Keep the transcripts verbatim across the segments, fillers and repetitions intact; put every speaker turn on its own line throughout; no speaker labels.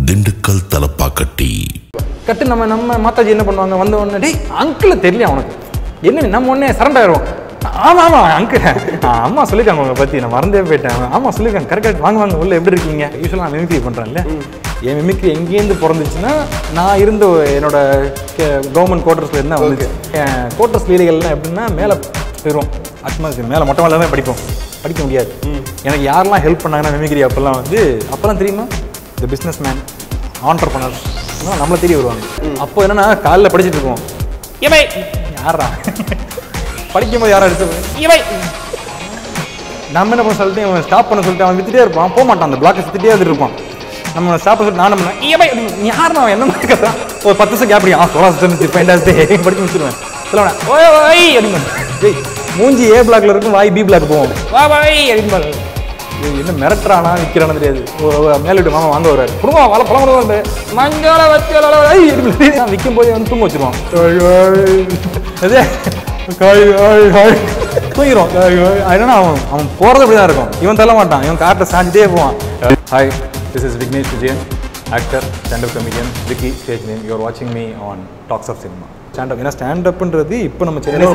திண்டுக்கல் தலப்பாக்கட்டி
கட்டு நம்ம நம்ம மாதாஜி என்ன பண்ணுவாங்க, வந்த உடனே டேய் அங்கிள் தெரியல அவனுக்கு என்ன, நம்ம உடனே சரண்டர் ஆயிடுவோம். ஆமா ஆமா அங்கிள் அம்மா சொல்லிருக்காங்க உங்களை பத்தி, நான் மறந்தே போயிட்டேன். ஆமா சொல்லிருக்காங்க, கரெக்ட் வாங்க வாங்க உள்ள எப்படி இருக்கீங்க. யூஸ்வலாக நான் மிமிக்ரி பண்றேன்ல, என் மிமிக்ரி எங்கேருந்து பிறந்துச்சுன்னா நான் இருந்த என்னோட கவர்மெண்ட் குவார்டர்ஸ்ல இருந்தா வந்து குவார்டர்ஸ் வீடுகள்லாம் எப்படின்னா மேலே போயிடுவோம், அட்மாஸ்பியர் மேலே மொட்டை மேலே தான் படிப்போம், படிக்க முடியாது. எனக்கு யாரெல்லாம் ஹெல்ப் பண்ணாங்கன்னா மிமிக்ரி அப்பெல்லாம் வந்து அப்பெல்லாம் தெரியுமா, இந்த பிஸ்னஸ் மேன் ஆண்டர்பனர் நம்மளை தெரிய வருவாங்க. அப்போ என்னன்னா காலைல படிச்சுட்டு இருக்கோம், இவை யாரா படிக்கும் போது யாரும் எடுத்து இவை நம்ம என்ன பண்ண சொல்லிட்டு அவன் ஸ்டாப் பண்ண சொல்லிட்டு அவன் வித்துட்டே இருப்பான், போக மாட்டான், அந்த பிளாக்கை சுத்திட்டே வந்து இருப்பான். நம்ம ஸ்டாப் சொல்லிட்டு நான் பண்ணேன் இவை யார் நான் என்ன மாதிரி கதை ஒரு பத்து வருஷம் கேப்படி ஆ சோழா பைண்டாஸ் படிச்சு முடிச்சிருவேன். சொல்லுவேன் ஓய் ஓய் அப்படின்னு மூஞ்சி ஏ பிளாக்ல இருக்கும், வாய் பி பிளாக் போவோம், வா வாய் அப்படின்னு என்ன மிரட்டுறானா விற்கிறானு தெரியாது. மேலிட்டு மாமா வாங்க வர்றாரு, குடும்பம் வள பழம் வந்து மங்கால வச்சு விற்கும் போது வந்து தூங்க வச்சிருவான், தூங்கிடும். என்னன்னா அவன் அவன் போறது அப்படிதான் இருக்கும், இவன் தள்ள மாட்டான், இவன் காட்டை சாஞ்சிட்டே போவான். Hi, this is Vignesh Vijayan, actor, standup comedian, Vicky stage name. You are வாட்சிங் me on talks of cinema standup. ஏன்னா ஸ்டாண்டப்ன்றது இப்போ நம்ம சென்னை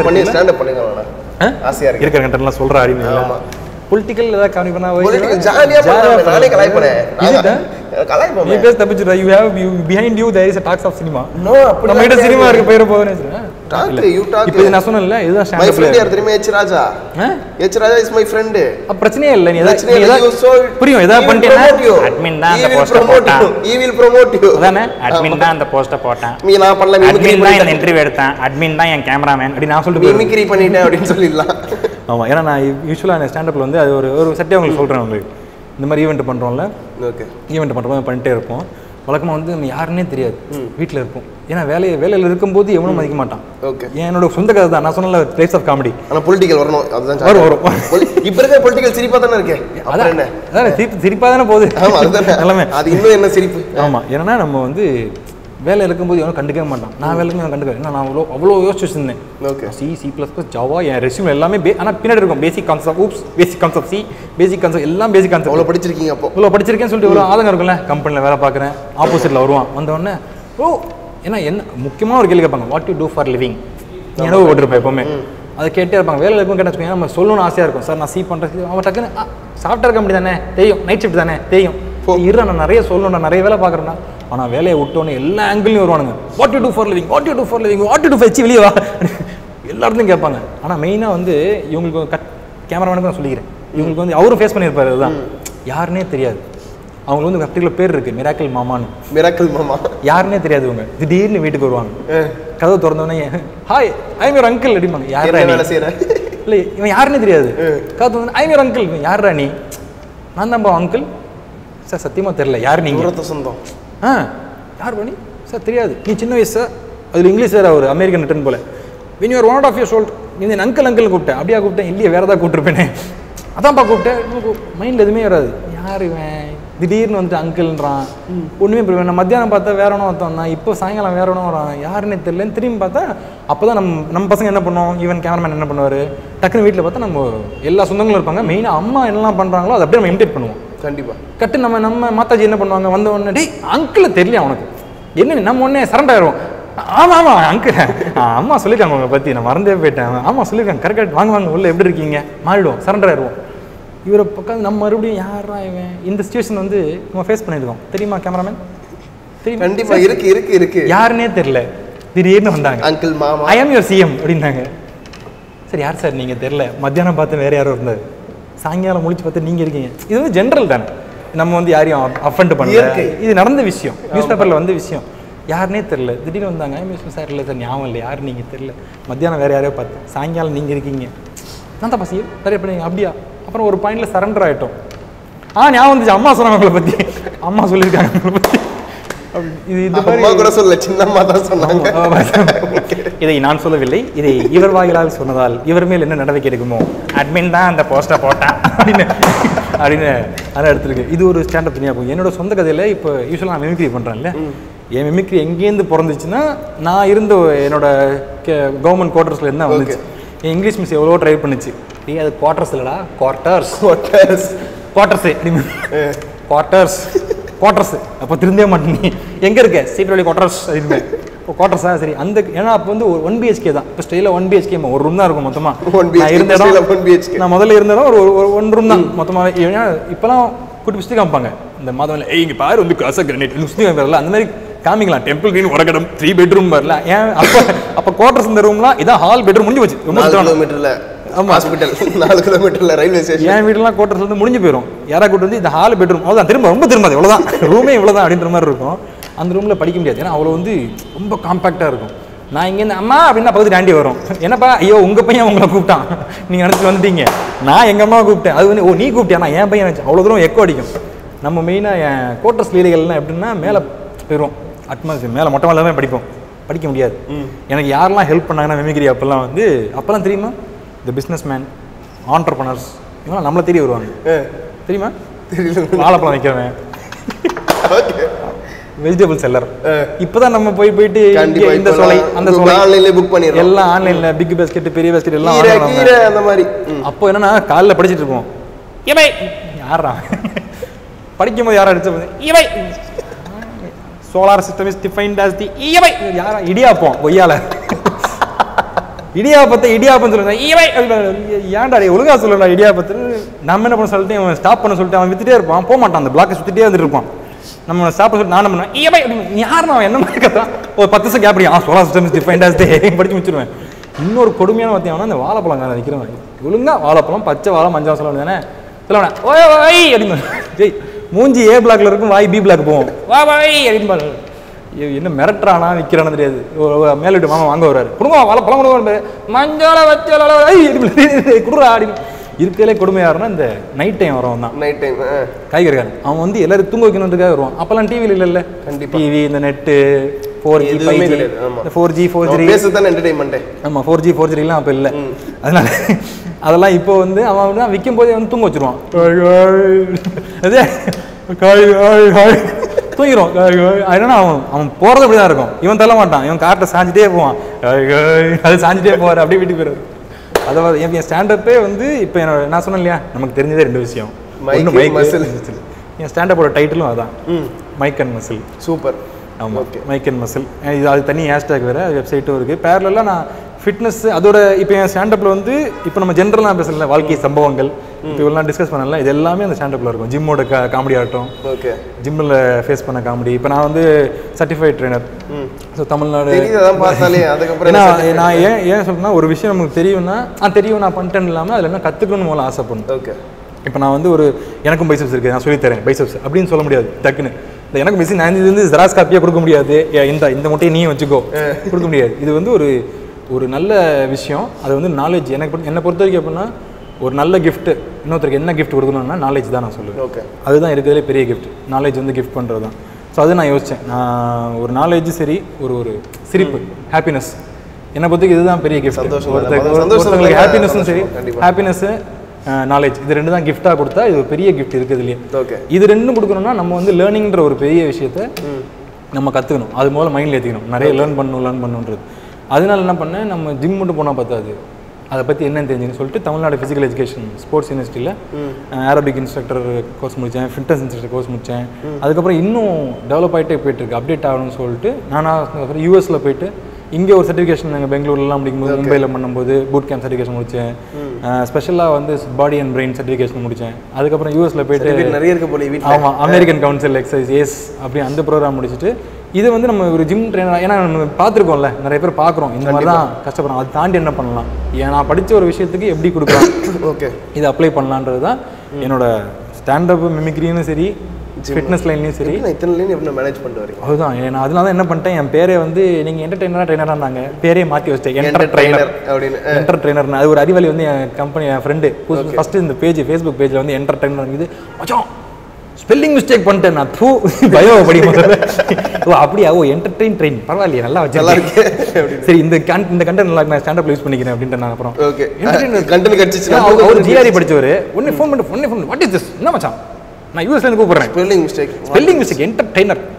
இருக்கிற கண்டென்ட்லாம் சொல்ற அறிவு பொலிட்டிக்கல் ஏதாவது கம்மி பண்ணா ஜாலியா நானே கலாய் பண்ணேன். நீ பேச தப்பிச்சுடா, you have you behind you there is a talks of cinema. No அப்படி நம்ம கிட்ட சினிமா இருக்கு பேர போவேனே சார். Talk you talk. இப்போ நான் சொன்னேன்ல இதுதான் ஸ்டாண்டப். மை ஃப்ரெண்ட் யார் தெரியுமா, H Raja. H Raja is my friend. அப்ப பிரச்சனையே இல்ல, நீ ஏதாவது புரியும் ஏதாவது பண்ணிட்டேனா அட்மின் தான் அந்த போஸ்ட் போட்டான், he will promote you. அதானே அட்மின் தான் அந்த போஸ்ட் போட்டான், நீ நான் பண்ணல மிமிக்ரி தான் இந்த இன்டர்வியூ எடுத்தேன், அட்மின் தான் என் கேமராமேன் அப்படி நான் சொல்லிட்டு மிமிக்ரி பண்ணிட்டேன் அப்படினு சொல்லிடலாம். ஆமா, ஏன்னா நான் யூஸ்வலாக நான் ஸ்டாண்டப்பில் வந்து அது ஒரு ஒரு சட்டை உங்களுக்கு சொல்கிறேன். உங்களுக்கு இந்த மாதிரி ஈவெண்ட் பண்ணுறோம்ல, ஓகே ஈவெண்ட் பண்ணுறோம் பண்ணிட்டே இருப்போம். வழக்கமாக வந்து நம்ம யாருன்னே தெரியாது, வீட்டில் இருப்போம். ஏன்னா வேலையை வேலையில் இருக்கும்போது எவனும் மதிக்க மாட்டான். ஓகே, என்னோட சொந்த கதை தான், நான் சொன்னல பிளேஸ் ஆஃப் காமெடி. ஆனால் பொலிட்டிக்கல் வரணும், அதுதான் வரும் வரும் இப்போ இருக்க பொலிட்டிக்கல் சிரிப்பாக தானே இருக்கேன். அதான் என்ன அதான் சிரிப்பு சிரிப்பாக தானே போகுது. ஆமாம் அதுதான் எல்லாமே, அது இன்னும் என்ன சிரிப்பு. ஆமாம், ஏன்னா நம்ம வந்து வேலை இருக்கும்போது எவனும் கண்டுக்கவே மாட்டான். நான் வேலைக்கு நான் கண்டுக்கிறேன், ஏன்னா நான் அவ்வளோ அவ்வளோ யோசிச்சு வச்சிருந்தேன். Okay, C C plus plus Java என் ரெஸ்யூம் எல்லாமே பே ஆனால் பின்னாடி இருக்கும் basic concept, oops basic concept, C basic concept எல்லாம் பேசிக் கான்செப்ட். அவ்வளோ படிச்சிருக்கீங்க, அப்போ இவ்வளோ படிச்சிருக்கேன்னு சொல்லிட்டு ஒரு ஆதங்கம் இருக்கும்ல. கம்பெனியில் வேலை பார்க்குறேன், ஆப்போசிட்டில் வருவான், வந்தோடனே ஓ ஏன்னா என்ன முக்கியமாக ஒரு கேள்வி கேட்பாங்க, what you do for living. நீ என்ன போட்டிருப்பேன் எப்போவுமே அதை கேட்டே இருப்பாங்க. வேலை இருக்கும் கேட்டு வச்சுக்கோங்க, நம்ம சொல்லணும்னு ஆசையாக இருக்கும். சார் நான் சி பண்ணுறது, அவன் டக்குன்னு சாஃப்ட்வேர் கம்பெனி தானே தெரியும், நைட் ஷிஃப்ட் தானே தெரியும், இரு நான் நிறைய சொல்லணும், நான் நிறைய வேலை பார்க்குறேன்னா. ஆனால் வேலையை விட்டோன்னு எல்லா ஆங்கிள்லையும் வருவானுங்க, what you do for living, what you do for living, what you do ஃபெச்சி வெளியே வா, எல்லா இடத்துலையும் கேட்பாங்க. ஆனால் மெயினாக வந்து இவங்களுக்கு கட் கேமராமேனுக்கு நான் சொல்லிக்கிறேன், இவங்களுக்கு வந்து அவரும் ஃபேஸ் பண்ணியிருப்பாரு, அதுதான் யாருன்னே தெரியாது. அவங்களுக்கு வந்து பர்டிகுலர் பேர் இருக்குது, மிராக்கிள் மாமான்னு. மிராக்கிள் மாமா யாருன்னே தெரியாது. இவங்க திடீர்னு வீட்டுக்கு வருவாங்க, கதவு திறந்தோடனே hi I am your uncle அப்படிம்பாங்க. யாரா வேலை செய்கிறேன் இல்லை, இவன் யாருன்னே தெரியாது. கதவு திறந்து ஐ எம் யுவர் அங்கிள், யாரா நீ, நான் தான்ப்பா அங்கிள். சார் சத்தியமாக தெரியல யார் நீங்கள், சொந்தம் ஆ யார் பண்ணி சார் தெரியாது, நீ சின்ன வயசு சார், அதில் இங்கிலீஷ் சார் அவர் அமெரிக்கன் ரிட்டன் போல, when you're one out of your should, நீ என் அங்கிள் அங்கிள் கூப்பிட்டேன், அப்படியா கூப்பிட்டேன், இல்லையே வேறு ஏதாவது கூப்பிட்டுருப்பேனே, அதான்ப்பா கூப்பிட்டேன். மைண்டில் எதுவுமே வராது, யார் இவன் திடீர்னு வந்துட்டு அங்கிள்ன்றான், ஒன்றுமே புரியும். நான் மத்தியானம் பார்த்தா வேற ஒன்றும் ஒருத்தன் நான், இப்போ சாயங்காலம் வேற ஒன்றும் வரான், யாருன்னே தெரியலன்னு திரும்பி பார்த்தா அப்போ தான் நம்ம நம்ம பசங்க என்ன பண்ணுவோம், ஈவன் கேமராமேன் என்ன பண்ணுவார், டக்குன்னு வீட்டில் பார்த்தா நம்ம எல்லா சொந்தங்களும் இருப்பாங்க. மெயினாக அம்மா என்னெல்லாம் பண்ணுறாங்களோ அதை அப்படியே நம்ம இமிடேட் பண்ணுவோம். கண்டிப்பாக கட்டு நம்ம நம்ம மாதாஜி என்ன பண்ணுவாங்க, வந்த உடனே டேய் அங்கிள் தெரியல அவனுக்கு என்ன, நம்ம உடனே சரண்டர் ஆயிடுவோம். ஆமாம் ஆமாம் அங்கிள் அம்மா சொல்லியிருக்காங்க உங்களை பற்றி, நான் மறந்தே போயிட்டேன், ஆமாம் சொல்லியிருக்காங்க கரெக்ட் வாங்க வாங்க உள்ள எப்படி இருக்கீங்க, மாறிடுவோம், சரண்டர் ஆயிடுவோம். இவரை பக்கம் நம்ம மறுபடியும் யாரா இவன், இந்த சிச்சுவேஷன் வந்து நம்ம ஃபேஸ் பண்ணியிருக்கோம் தெரியுமா கேமராமேன், தெரியும் கண்டிப்பாக இருக்கு இருக்கு இருக்கு யாருன்னே தெரியல, திடீர்னு வந்தாங்க அங்கிள் மாமா ஐ எம் யுவர் சிஎம் அப்படின்னாங்க. சரி யார் சார் நீங்கள் தெரியல, மத்தியானம் பார்த்து வேறு யாரும் இருந்தார், சாயங்காலம் முடிச்சு பார்த்து நீங்கள் இருக்கீங்க. இது வந்து ஜென்ரல் தானே, நம்ம வந்து யாரையும் அஃபண்ட் பண்ணல, இது நடந்த விஷயம், நியூஸ் பேப்பரில் வந்த விஷயம். யாருன்னே தெரில, திடீர்னு வந்தாங்க ஐ எம் சார் இல்லை சார் ஞாபகம் இல்லை, யார் நீங்கள் தெரில, மத்தியானம் வேறு யாரையோ பார்த்து சாயங்காலம் நீங்கள் இருக்கீங்க, நான் தான் பசியும் சரி எப்படி அப்படியா. அப்புறம் ஒரு பாயிண்டில் சரண்டர் ஆகிட்டோம். ஆ ஞாபகம் வந்துச்சு, அம்மா சொன்னாங்க உங்களை பற்றி, அம்மா சொல்லியிருக்காங்க உங்களை பற்றி. இது இந்த மாதிரி கூட சொல்ல சின்னம்மா தான் சொன்னாங்க. இதை நான் சொல்லவில்லை, இதை இவர் வாயிலால் சொன்னதால் இவர் மேல் என்ன நடவடிக்கை எடுக்குமோ, அட்மின் தான் அந்த போஸ்டரை போட்டான் அப்படின்னு அப்படின்னு அதை எடுத்துருக்கு. இது ஒரு ஸ்டாண்டப் தனியாக போகும். என்னோட சொந்த கதையில் இப்போ யூஸ்வலாக நான் மிமிக்ரி பண்ணுறேன்ல, என் மிமிக்ரி எங்கேருந்து பிறந்துச்சுன்னா நான் இருந்த என்னோட கவர்மெண்ட் குவார்டர்ஸில் இருந்தால் வந்துச்சு. என் இங்கிலீஷ் மிஸ் எவ்வளோ ட்ரை பண்ணிச்சு, ஏ அது குவார்டர்ஸ் இல்லைடா quarters quarters quarters quarters quarters. அப்போ திருந்தே மாட்டேன், நீ எங்கே இருக்க சீட் வழி குவார்டர்ஸ் அப்படின்னு. இப்போ குவார்டர்ஸா சரி அந்த, ஏன்னா அப்போ வந்து ஒரு ஒன் பிஹெச்கே தான். இப்போ ஸ்டைலில் ஒன் பிஹெச்கே ஒரு ரூம் தான் இருக்கும் மொத்தமாக. நான் இருந்த இடம், நான் முதல்ல இருந்த இடம் ஒரு ஒன் ரூம் தான் மொத்தமாக. ஏன்னா இப்போலாம் கூட்டி சுற்றி காமிப்பாங்க இந்த மாதம், ஏய் இங்கே பாரு வந்து காசா கிரனேட் சுற்றி காமிப்பார்ல, அந்த மாதிரி காமிக்கலாம். டெம்பிள் கிரீன் உரகடம் த்ரீ பெட்ரூம் வரல. ஏன் அப்போ அப்போ குவார்டர்ஸ் இந்த ரூம்லாம் இதான் ஹால் பெட்ரூம் முடிஞ்சு போச்சு. ரொம்ப
கிலோமீட்டரில் ஆமாம் ஹாஸ்பிட்டல், நாலு கிலோமீட்டரில் ரயில்வே ஸ்டேஷன்.
என் வீடெல்லாம் குவார்டர்ஸ் வந்து முடிஞ்சு போயிடும். யாராவது கூட்டு வந்து இந்த ஹால் பெட்ரூம் அவ்வளோதான், திரும்ப ரொம்ப திரும்பாது, இவ்வளோதான் ரூமே இவ்வளோதான் அப்படின்ற மாதிரி இருக்கும். அந்த ரூமில் படிக்க முடியாது, ஏன்னா அவ்வளோ வந்து ரொம்ப காம்பேக்டாக இருக்கும். நான் இங்கேருந்து அம்மா அப்படின்னா பகுதி தாண்டி வரும். என்னப்பா ஐயோ உங்கள் பையன் உங்களை கூப்பிட்டான், நீங்கள் நினச்சிட்டு வந்துட்டீங்க, நான் எங்கள் அம்மா கூப்பிட்டேன், அது வந்து ஓ நீ கூப்பிட்டியா, நான் என் பையன் நினச்சேன். அவ்வளோ தூரம் எக்கோ அடிக்கும். நம்ம மெயினாக என் குவார்டர்ஸ் லீலைகள்லாம் எப்படின்னா மேலே போயிடுவோம், அட்மாஸ்பியர் மேலே மொட்டை மேலே தான் படிப்போம், படிக்க முடியாது. எனக்கு யாரெல்லாம் ஹெல்ப் பண்ணாங்கன்னா மிமிக்ரி அப்போல்லாம் வந்து, அப்போல்லாம் தெரியுமா இந்த பிஸ்னஸ் மேன் ஆண்டர்பனர்ஸ் இவங்களாம் நம்மளை தேடி வருவாங்க தெரியுமா. வாழைப்பழம் வைக்கிறவன், வெஜிடபிள் செல்லர். இப்போதான் நம்ம போய் போயிட்டு இந்த சோலை அந்த சோலை ஆன்லைன்ல புக் பண்ணிடுறோம், எல்லாம் ஆன்லைன்ல பிக் பாஸ்கெட் பெரிய பாஸ்கெட் எல்லாம் அந்த மாதிரி. அப்போ என்னன்னா காலைல படிச்சுட்டு இருப்போம், இவை யாரா படிக்கும் போது யாரா அடிச்ச இவை solar system is defined as the இவை யாரா இடியாப்போம் கொய்யால இடியாப்பத்தை இடியாப்பம் சொல்லுங்க இவை ஏன்டா ஒழுங்கா சொல்லடா இடியாப்பத்து. நம்ம என்ன பண்ண சொல்லிட்டு அவன் ஸ்டாப் பண்ண சொல்லிட்டு அவன் வித்துட்டே இருப்பான், போக மாட்டான், அந்த பிளாக்கை சுத்திட்டே வந்துட்டு இருப்பான். நம்ம ஸ்டாப் சொல்லிட்டு நான் என்ன பண்ணுவேன் இவை யார் நான் என்ன மாதிரி கத்தான் ஒரு பத்து வருஷம் கேப் ஆ solar system is defined as the படிச்சு முடிச்சிருவேன். இன்னொரு கொடுமையான பார்த்தீங்கன்னா இந்த வாழைப்பழம் கார நிற்கிறவன் ஒழுங்கா வாழைப்பழம் பச்சை வாழை மஞ்சள் சொல்ல தானே சொல்லுவேன் ஓய் ஓய் அப்படின்னு ஜெய் மூஞ்சி ஏ பிளாக்ல இருக்கும், வாய் பி பிளாக் போவோம், வா வாய் அப்படின்னு என்ன மிரட்டுறானா விற்கிறான்னு தெரியாது. மேல விட்டு மாமா வாங்க வர்றாரு, கொடுங்க வாழை பழம் கொடுங்க, மஞ்சளை வச்ச குடுறா அப்படின்னு. இருக்கலே கொடுமையாருன்னா இந்த நைட் டைம் வரவன் தான், நைட் டைம் காய்கறிக்காரன். அவன் வந்து எல்லாரும் தூங்க வைக்கணுன்றதுக்காக வருவான். அப்பெல்லாம் டிவியில் இல்லைல்ல, டிவி இந்த net four G five G four G four G entertainment ஆமாம் ஃபோர் ஜி ஃபோர் ஜிலாம் அப்போ இல்லை. அதனால அதெல்லாம் இப்போ வந்து அவன் தான் விற்கும் போதே வந்து தூங்க வச்சுருவான், அதே தூங்கிடும். அதனால அவன் அவன் போகிறது அப்படி தான் இருக்கும், இவன் தள்ள மாட்டான், இவன் காட்டை சாஞ்சிட்டே போவான், அது சாஞ்சிட்டே போவார் அப்படியே வீட்டுக்கு போயிடுவார். அதாவது என் ஸ்டாண்டப்பே வந்து இப்போ என்னோட நான் சொன்னேன் இல்லையா நமக்கு தெரிஞ்சதே ரெண்டு விஷயம், ஒன்று மைக் மசில். என் ஸ்டாண்டப்போட டைட்டிலும் அதான் மைக் அண்ட் மசில். சூப்பர். ஆமாம் ஓகே மைக் அண்ட் மசில். இது அது தனி ஹேஷ்டேக் வேறு, வெப்சைட்டும் இருக்குது. பேரலாக நான் ஃபிட்னஸ் அதோட இப்போ என் ஸ்டாண்டப்பில் வந்து இப்போ நம்ம ஜென்ரலாக பேசல வாழ்க்கை சம்பவங்கள் இப்போ இவெல்லாம் டிஸ்கஸ் பண்ணல, இது எல்லாமே அந்த ஸ்டாண்டப்பில் இருக்கும். ஜிம்மோட கா காமெடி ஆகட்டும், ஓகே ஜிம்மில் ஃபேஸ் பண்ண காமெடி. இப்போ நான் வந்து சர்டிஃபைட் ட்ரெயினர், ஸோ தமிழ்நாடு. ஏன்னா நான் ஏன் ஏன் சொல்றேன்னா ஒரு விஷயம் நமக்கு தெரியும்னா ஆ தெரியும் நான் பண்ணிட்டேன்னு இல்லாமல் அதில் என்ன கற்றுக்கணும்னு மூலம் ஆசைப்படணும். ஓகே இப்போ நான் வந்து ஒரு எனக்கும் பைசப்ஸ் இருக்குது நான் சொல்லித்தரேன் பைசப்ஸ் அப்படின்னு சொல்ல முடியாது டக்குன்னு. இந்த எனக்கு மிஷின் நான் இது வந்து ஜெராக்ஸ் காப்பியாக கொடுக்க முடியாது, இந்த இந்த முட்டையை நீயும் வச்சுக்கோ கொடுக்க முடியாது. இது வந்து ஒரு ஒரு நல்ல விஷயம், அது வந்து நாலேஜ். எனக்கு என்னை பொறுத்த வரைக்கும் எப்படின்னா ஒரு நல்ல கிஃப்ட்டு இன்னொருத்தருக்கு என்ன கிஃப்ட் கொடுக்கணும்னா நாலேஜ் தான் நான் சொல்லுவேன். ஓகே அதுதான் இருக்கிறதுலே பெரிய கிஃப்ட், நாலேஜ் வந்து கிஃப்ட் பண்ணுறது தான். ஸோ அது நான் யோசித்தேன், நான் ஒரு நாலேஜ் சரி ஒரு ஒரு சிரிப்பு ஹாப்பினஸ் என்னை பொறுத்தவரைக்கும் இதுதான் பெரிய கிஃப்ட். ஒருத்தவங்களுக்கு ஹாப்பினஸும் சரி ஹாப்பினஸ்ஸு நாலேஜ் இது ரெண்டு தான் கிஃப்டாக கொடுத்தா இது ஒரு பெரிய கிஃப்ட் இருக்குது இல்லையா. ஓகே இது ரெண்டும் கொடுக்கணும்னா நம்ம வந்து லேர்னிங்ன்ற ஒரு பெரிய விஷயத்த நம்ம கற்றுக்கணும், அது மூலம் மைண்டில் ஏற்றிக்கணும், நிறைய லேர்ன் பண்ணணும் லேர்ன் பண்ணுன்றது. அதனால என்ன பண்ணேன், நம்ம ஜிம் மட்டும் போனால் பார்த்தாது, அதை பற்றி என்னன்னு தெரிஞ்சுன்னு சொல்லிட்டு தமிழ்நாடு ஃபிசிக்கல் எஜுகேஷன் ஸ்போர்ட்ஸ் யூனிவர்சிட்டியில் ஏரோபிக் இன்ஸ்ட்ரக்டர் கோர்ஸ் முடித்தேன், ஃபிட்னஸ் இன்ஸ்ட்ரக்டர் கோர்ஸ் முடித்தேன். அதுக்கப்புறம் இன்னும் டெவலப் ஆகிட்டே போயிட்டுருக்கு, அப்டேட் ஆகணும்னு சொல்லிட்டு நானாக யூஎஸில் போயிட்டு இங்கே ஒரு சர்டிஃபிகேஷன் நாங்கள் பெங்களூர்லாம் முடிக்கும்போது மும்பையில் பண்ணும்போது பூட் கேம்ப் சர்டிஃபிகேஷன் முடித்தேன். ஸ்பெஷலாக வந்து பாடி அண்ட் பிரெயின் சர்டிஃபிகேஷன் முடித்தேன். அதுக்கப்புறம் யூஎஸில் போயிட்டு நிறைய இருக்க போல ஆமாம் அமெரிக்கன் கவுன்சில் எக்ஸசைஸ் ஏஸ் அப்படி அந்த ப்ரோக்ராம் முடிச்சுட்டு இது வந்து நம்ம ஒரு ஜிம் ட்ரெயினர் ஏன்னா நம்ம பார்த்துருக்கோம்ல நிறைய பேர் பார்க்குறோம் இந்த மாதிரி தான் கஷ்டப்படுறோம், அதை தாண்டி என்ன பண்ணலாம், ஏன் நான் படித்த ஒரு விஷயத்துக்கு எப்படி கொடுக்கலாம் ஓகே இதை அப்ளை பண்ணலான்றது தான் என்னோட ஸ்டாண்டப் மிமிக்ரின்னு சரி ஃபிட்னஸ் லைன்லையும் சரி இத்தனை லைன் எப்படி மேனேஜ் பண்ணிட்டு வரீங்க. அதுதான் நான் அதனால தான் என்ன பண்ணிட்டேன், என் பேரே வந்து நீங்கள் என்டர்டெய்னராக ட்ரைனராக இருந்தாங்க பேரே மாற்றி வச்சிட்டேன் என்டர் ட்ரைனர் அப்படின்னு. என்டர் ட்ரைனர்னு அது ஒரு அறிவாளி வந்து என் கம்பெனி என் ஃப்ரெண்டு ஃபஸ்ட்டு இந்த பேஜ் ஃபேஸ்புக் பேஜில் வந்து என்டர் ட்ரைனர் இருக்குது மச்சான் ஸ்பெல்லிங் மிஸ்டேக் பண்ணிட்டேன் நான் தூ பயோ படிக்கும் ஓ அப்படியா ஓ என்டர்டெயின் ட்ரெயின் பரவாயில்லையே நல்லா வச்சு நல்லா இருக்கு சரி இந்த கன் இந்த கண்டென்ட் நல்லா நான் ஸ்டாண்டப் யூஸ் பண்ணிக்கிறேன் அப்படின்ட்டு நான் அப்புறம் ஓகே கண்டென்ட் கிடைச்சிச்சு. அவர் ஜிஆர்இ படிச்சவர் ஒன்று ஃபோன் பண்ணி ஒன்று ஃபோன் வாட் இஸ் திஸ் என்ன மச்சான் நான் யூஎஸ்ல இருந்து கூப்பிடுறேன் spelling mistake spelling mistake entertainer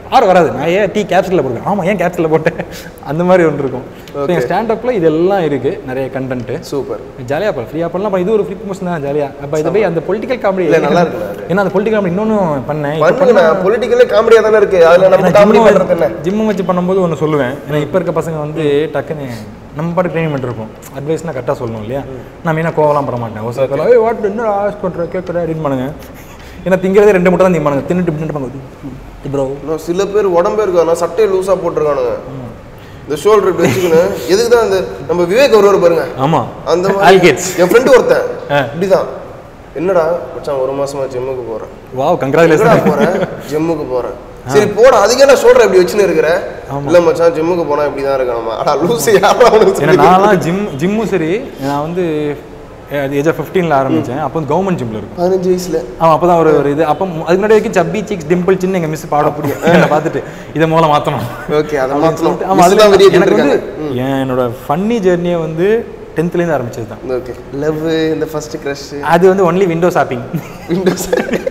R வராது. நான் ஏன் டீ கேப்சூலில் போடுவேன், ஆமாம் ஏன் கேப்சூலில் போட்டேன், அந்த மாதிரி ஒன்று இருக்கும். எங்கள் ஸ்டாண்டப்பில் இதெல்லாம் இருக்குது, நிறைய கண்டென்ட்டு. சூப்பர் ஜாலியாக பண்ணலாம், ஃப்ரீயாக பண்ணலாம். இது ஒரு ஃப்ரீ ப்ரமோஷன் தான், ஜாலியாக. அப்போ இதை போய் அந்த பொலிட்டிக்கல் காமெடி நல்லா இருக்கு. ஏன்னா அந்த பொலிட்டிக்கல் காமெடி இன்னொன்று பண்ணேன், பொலிட்டிக்கலே காமெடியாக தானே இருக்குது. அதில் நம்ம காமெடி பண்ணுறது ஜிம்மு வச்சு பண்ணும்போது ஒன்று சொல்லுவேன். ஏன்னா இப்போ இருக்க பசங்க வந்து டக்குன்னு நம்ம பாட்டு ட்ரைனிங் பண்ணிருப்போம், அட்வைஸ்னால் கரெக்டாக சொல்லணும் இல்லையா. நான் மெயினாக கோவலாம் பண்ண மாட்டேன். ஒரு சில ஏய் வாட் என்ன ஆஸ் பண்ணுற கேட்குற அப்படின்னு பண்ணுங்க. ஏன்னா திங்கிறதே ரெண்டு மட்டும் தான் திம்பானுங்க, தின்னுட்டு தின்னுட்டு ப்ரோ. சில பேர் உடம்பே இருக்காங்க, சட்டையை லூஸாக போட்டுருக்கானுங்க, இந்த ஷோல்டர் இப்படி வச்சுக்கணும். எதுக்கு தான் இந்த நம்ம விவேக் ஒருவர் பாருங்க. ஆமாம் அந்த மாதிரி என் ஃப்ரெண்டு ஒருத்தன் இப்படிதான். என்னடா மச்சான் ஒரு மாசமா ஜிம்முக்கு போகிறேன். Wow congratulation. போகிறேன் ஜிம்முக்கு போகிறேன். சரி போட, அதுக்கே நான் ஷோல்டர் இப்படி வச்சுன்னு இருக்கிறேன். இல்லை மச்சான் ஜிம்முக்கு போனால் இப்படி தான் இருக்கணுமா. அடா லூஸு யாரும். நான்லாம் ஜிம் ஜிம்மும் சரி, நான் வந்து ஏஜ் ஆஃப் ஃபிஃப்டீனில் ஆரம்பித்தேன். அப்போ வந்து கவர்மெண்ட் ஜிம்மில் இருக்கும், பதினஞ்சு வயசில். ஆமாம் அப்போ தான் ஒரு ஒரு இது. அப்போ அதுக்கு முன்னாடி வரைக்கும் சப்பி சிக்ஸ் டிம்பிள் சின்ன எங்கள் மிஸ் பாட பிடிக்கும், என்னை பார்த்துட்டு இதை மூலம் மாற்றணும். ஓகே அதை மாற்றணும். ஆமாம் அதில் எனக்கு வந்து என்னோட ஃபன்னி ஜெர்னியை வந்து டென்த்லேருந்து ஆரம்பிச்சது தான். ஓகே லவ் இந்த ஃபர்ஸ்ட் க்ரஷ் அது வந்து ஒன்லி விண்டோ ஷாப்பிங். விண்டோஸ்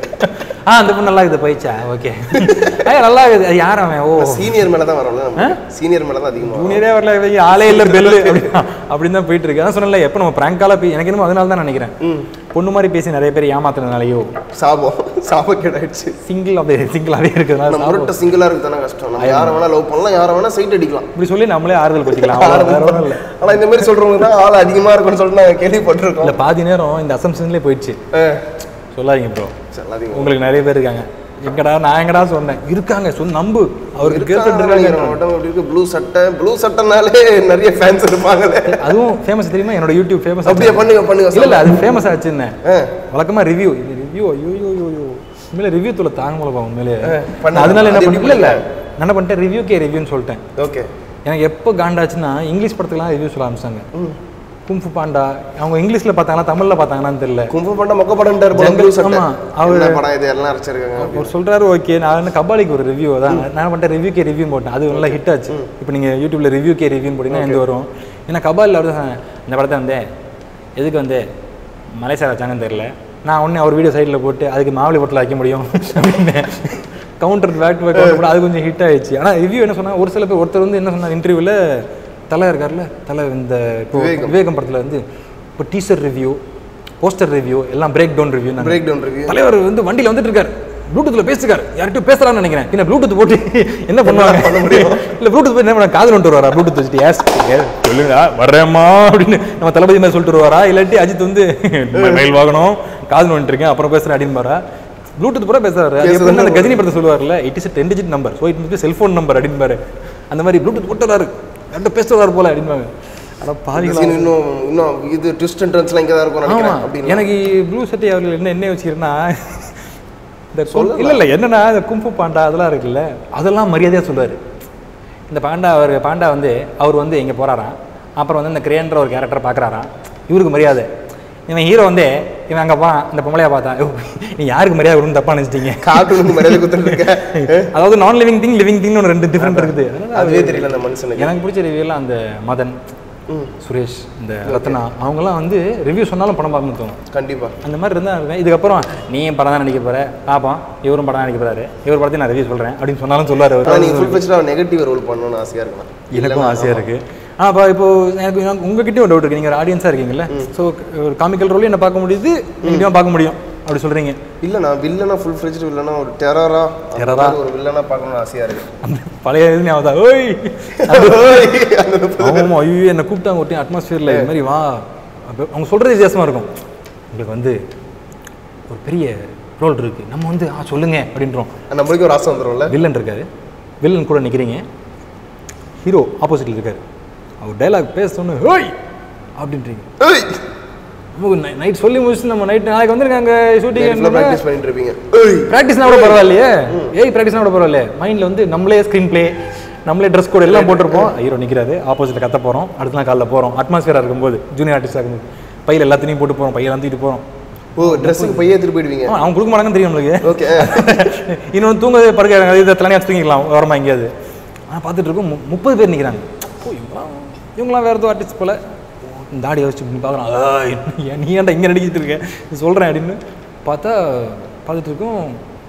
ஆ அந்த பொண்ணு நல்லா இருக்குது போயிடுச்சா. ஓகே நல்லா இருக்குது. அது யார் அவன்? ஓ சீனியர் மேலே தான் வரல, சீனியர் மேலே தான் அதிகமாக. ஜூனியரே வரல, ஆளே இல்லை பெல்லு அப்படின்னு தான் போயிட்டு இருக்கு. அதான் சொன்னல எப்போ நம்ம பிராங்கால போய் எனக்கு என்னமோ அதனால தான் நினைக்கிறேன், பொண்ணு மாதிரி பேசி நிறைய பேர் ஏமாத்துறதுனாலையோ சாபம் சாபக்கேடாயிடுச்சு. சிங்கிள் அப்படியே சிங்கிளாகவே இருக்கிறதுனால நம்மகிட்ட சிங்கிளாக இருக்குது தானே கஷ்டம். நம்ம யாரை வேணா லவ் பண்ணலாம், யாரை வேணா சைட் அடிக்கலாம், இப்படி சொல்லி நம்மளே ஆறுதல் பற்றிக்கலாம். இல்லை ஆனால் இந்த மாதிரி சொல்கிறவங்க தான் ஆள் அதிகமாக இருக்குன்னு சொல்லிட்டு நான் கேள்விப்பட்டிருக்கோம். இல்லை பாதி நேரம் இந்த அசம்ஷன்லேயே போயிடுச்சு. சொல்லாதீங்க ப்ரோ, உங்களுக்கு நிறைய பேர் இருக்காங்க. எங்கடா நான் எங்கடா சொன்னேன் இருக்காங்க, சொன்ன நம்பு அவருக்கு கேர்ள்ஃப்ரெண்ட் இருக்காங்க. ப்ளூ சட்டை ப்ளூ சட்டைனாலே நிறைய ஃபேன்ஸ் இருப்பாங்களே. அதுவும் ஃபேமஸ் தெரியுமா? என்னோட யூடியூப் ஃபேமஸ். அப்படியே பண்ணுங்க பண்ணுங்க. இல்லை இல்லை அது ஃபேமஸ் ஆச்சுன்னு வழக்கமாக ரிவ்யூ இது ரிவ்யூ ஐயோ யோ யோ உண்மையிலே ரிவ்யூ தூள தாங்க முடியல உண்மையிலே. அதனால என்ன பண்ணி இல்லை இல்லை என்ன பண்ணிட்டேன், ரிவ்யூக்கே ரிவ்யூன்னு சொல்லிட்டேன். ஓகே எனக்கு எப்போ காண்டாச்சுன்னா இங்கிலீஷ் படத்துக்குலாம் ரிவ்யூ சொல்ல ஆரம்பிச்சாங்க. கும்ஃபு பாண்டா அவங்க இங்கிலீஷ்ல பார்த்தாங்களா தமிழ்ல பார்த்தாங்களான்னு தெரியல. கும்ஃபு பாண்டா மொக்க படம்ன்றாரு. ஆமா அவர் படம் இது எல்லாம் அரைச்சிருக்காங்க. அவர் சொல்றாரு ஓகே. நான் கபாலிக்கு ஒரு ரிவ்யூ தான் நான் பண்ணிட்டேன், ரிவ்யூக்கே ரிவ்யூ போட்டேன். அது நல்லா ஹிட் ஆச்சு. இப்போ நீங்க யூடியூப்ல ரிவ்யூக்கே ரிவ்யூன்னு போட்டீங்கன்னா எந்த வரும். ஏன்னா கபாலில் அவர் இந்த படத்தை வந்து எதுக்கு வந்து மலேசியா வச்சாங்கன்னு தெரியல. நான் ஒன்று அவர் வீடியோ சைடில் போட்டு அதுக்கு மாவளி போட்டில் வைக்க முடியும் அப்படின்னு கவுண்டர் பேக் பேக் போட்டு அது கொஞ்சம் ஹிட் ஆயிடுச்சு. ஆனால் ரிவ்யூ என்ன சொன்னால் ஒரு சில பேர் ஒருத்தர் வந்து என்ன சொன்னார் இன்டர்வியூவில், தலை இருக்கார்ல தலை இந்த இப்போ விவேகம் படத்தில் வந்து இப்போ டீசர் ரிவ்யூ போஸ்டர் ரிவ்யூ எல்லாம் break down review break down review தலைவர் வந்து வண்டியில் வந்துட்டு இருக்காரு, ப்ளூடூத்தில் பேசுறாரு, யார்கிட்ட பேசுறான்னு நினைக்கிறேன். என்ன ப்ளூடூத் போட்டு என்ன பண்ணுவாங்க பண்ண முடியும் இல்லை ப்ளூடூத் போட்டு என்ன பண்ண காதல் வந்துட்டு வருவாரா ப்ளூடூத் வச்சுட்டு ஏஸ் சொல்லுங்க வர்றேம்மா அப்படின்னு நம்ம தளபதி மாதிரி சொல்லிட்டு வருவாரா, இல்லாட்டி அஜித் வந்து மயில் வாங்கணும் காதல் வந்துட்டு இருக்கேன் அப்புறம் பேசுகிறேன் அப்படின்னு பாரா ப்ளூடூத் பூரா பேசுறாரு. அந்த கஜினி படத்தை சொல்லுவார்ல it is ten digit number so it means cellphone number அப்படின்னு பாரு அந்த மாதிரி ப்ளூடூத் போட்டு வராரு ரெண்டு பேசுவார் போல அப்படின்பாங்க. ஆனால் பாதிகள் இன்னும் இன்னும் இது ட்விஸ்ட் அண்ட் டர்ன்ஸ்லாம் இங்கே தான் இருக்கும் நினைக்கிறேன். அப்படின்னு எனக்கு ப்ளூ சட்டை அவர்கள் என்ன என்ன வச்சுக்கிறேன்னா இந்த சொல் இல்லை இல்லை என்னன்னா இந்த கும்பு பாண்டா அதெல்லாம் இருக்குல்ல அதெல்லாம் மரியாதையாக சொல்லுவார். இந்த பாண்டா அவர் பாண்டா வந்து அவர் வந்து இங்கே போகிறாராம், அப்புறம் வந்து இந்த கிரேன்ற ஒரு கேரக்டரை பார்க்குறாராம், இவருக்கு மரியாதை. இவன் ஹீரோ வந்து இவன் அங்கே பா இந்த பொம்பளையா பார்த்தா நீ யாருக்கு மரியாதை கொடுன்னு தப்பா நினச்சிட்டீங்க கார்ட்டூனுக்கு மரியாதை கொடுத்துருக்க. அதாவது நான் லிவிங் திங் லிவிங் திங்னு ஒரு ரெண்டு டிஃப்ரெண்ட் இருக்குது. அதுவே தெரியல அந்த மனுஷனுக்கு. எனக்கு பிடிச்ச ரிவ்யூலாம் அந்த மதன் சுரேஷ் இந்த ரத்னா அவங்கெல்லாம் வந்து ரிவ்யூ சொன்னாலும் படம் பார்க்கணும்னு தோணும். கண்டிப்பாக அந்த மாதிரி இருந்தால் இருக்கேன். இதுக்கப்புறம் நீயும் படம் தான் நடிக்க போகிற பார்ப்போம், இவரும் படம் நடிக்க போகிறாரு, இவர் படத்தையும் நான் ரிவ்யூ சொல்கிறேன் அப்படின்னு சொன்னாலும் சொல்லுவார். நீங்கள் ஃபுல் ஃபெச்சாக நெகட்டிவ் ரோல் பண்ணணும்னு ஆசையாக இருக்கலாம். எனக்கும் ஆசையாக இருக்குது. ஆ அப்போ இப்போது எனக்கு உங்ககிட்டயும் ஒரு டவுட் இருக்குது, நீங்கள் ஒரு ஆடியன்ஸாக இருக்கீங்கல்ல, ஸோ ஒரு காமிக்கல் ரோலையும் என்ன பார்க்க முடியுது நீங்களும் பார்க்க முடியும் அப்படி சொல்கிறீங்க. இல்லை நான் வில்லனா ஃபுல் ஃப்ளெஜ்டு வில்லனா ஒரு டெரரா டெரரா ஒரு வில்லனா பார்க்கணும்னு ஆசையாக இருக்குது. அந்த பழைய இது ஞாபகம் ஓய் ஆமாம் ஐயோ என்னை கூப்பிட்டாங்க ஒட்டி அட்மாஸ்ஃபியரில் இது மாதிரி வா அவங்க சொல்கிறது வித்தியாசமாக இருக்கும். உங்களுக்கு வந்து ஒரு பெரிய ரோல் இருக்குது நம்ம வந்து ஆ சொல்லுங்கள் அப்படின்றோம். நம்மளுக்கு ஒரு ஆசை வந்துடும்ல. வில்லன் இருக்காரு, வில்லன் கூட நிற்கிறீங்க, ஹீரோ ஆப்போசிட்டில் இருக்காரு, அவர் டைலாக் பேச சொன்ன ஹோய் அப்படின்றீங்க. நமக்கு நைட் சொல்லி முடிச்சுட்டு நம்ம நைட் நாளைக்கு வந்துருக்காங்க ஷூட்டிங் ப்ராக்டிஸ் பண்ணிட்டு இருப்பீங்க. ப்ராக்டிஸ்னா கூட பரவாயில்லையே, ஏய் ப்ராக்டிஸ்னா கூட பரவாயில்லையே, மைண்டில் வந்து நம்மளே ஸ்க்ரீன் பிளே நம்மளே ட்ரெஸ் கோட் எல்லாம் போட்டிருப்போம், ஹீரோ நிற்கிறாரு ஆப்போசிட்டில் கத்த போகிறோம், அடுத்த நாள் காலையில் போகிறோம் அட்மாஸ்ஃபியராக இருக்கும்போது ஜூனியர் ஆர்டிஸ்டாக இருக்கும்போது பையில் எல்லாத்தையும் போட்டு போகிறோம், பையெல்லாம் தூக்கிட்டு போகிறோம். ஓ ட்ரெஸ்ஸுக்கு பையே எடுத்துட்டு போயிடுவீங்க. அவங்க கொடுக்க மாட்டாங்கன்னு தெரியும் நம்மளுக்கு. ஓகே இன்னொன்று தூங்க படுக்க இதை தனியாக தூங்கிக்கலாம் வரமா எங்கேயாவது. ஆனால் பார்த்துட்டு இருக்கோம் முப்பது பேர் நிற்கிறாங்க. ஓ இவங்களாம் இவங்களாம் வேறு ஏதோ ஆர்டிஸ்ட் போல் தாடி வச்சு பார்க்குறான், நீ ஏன்டா இங்கே நடிக்கிட்டு இருக்கேன் சொல்கிறேன் அப்படின்னு பார்த்தா பார்த்துட்டு இருக்கோம்.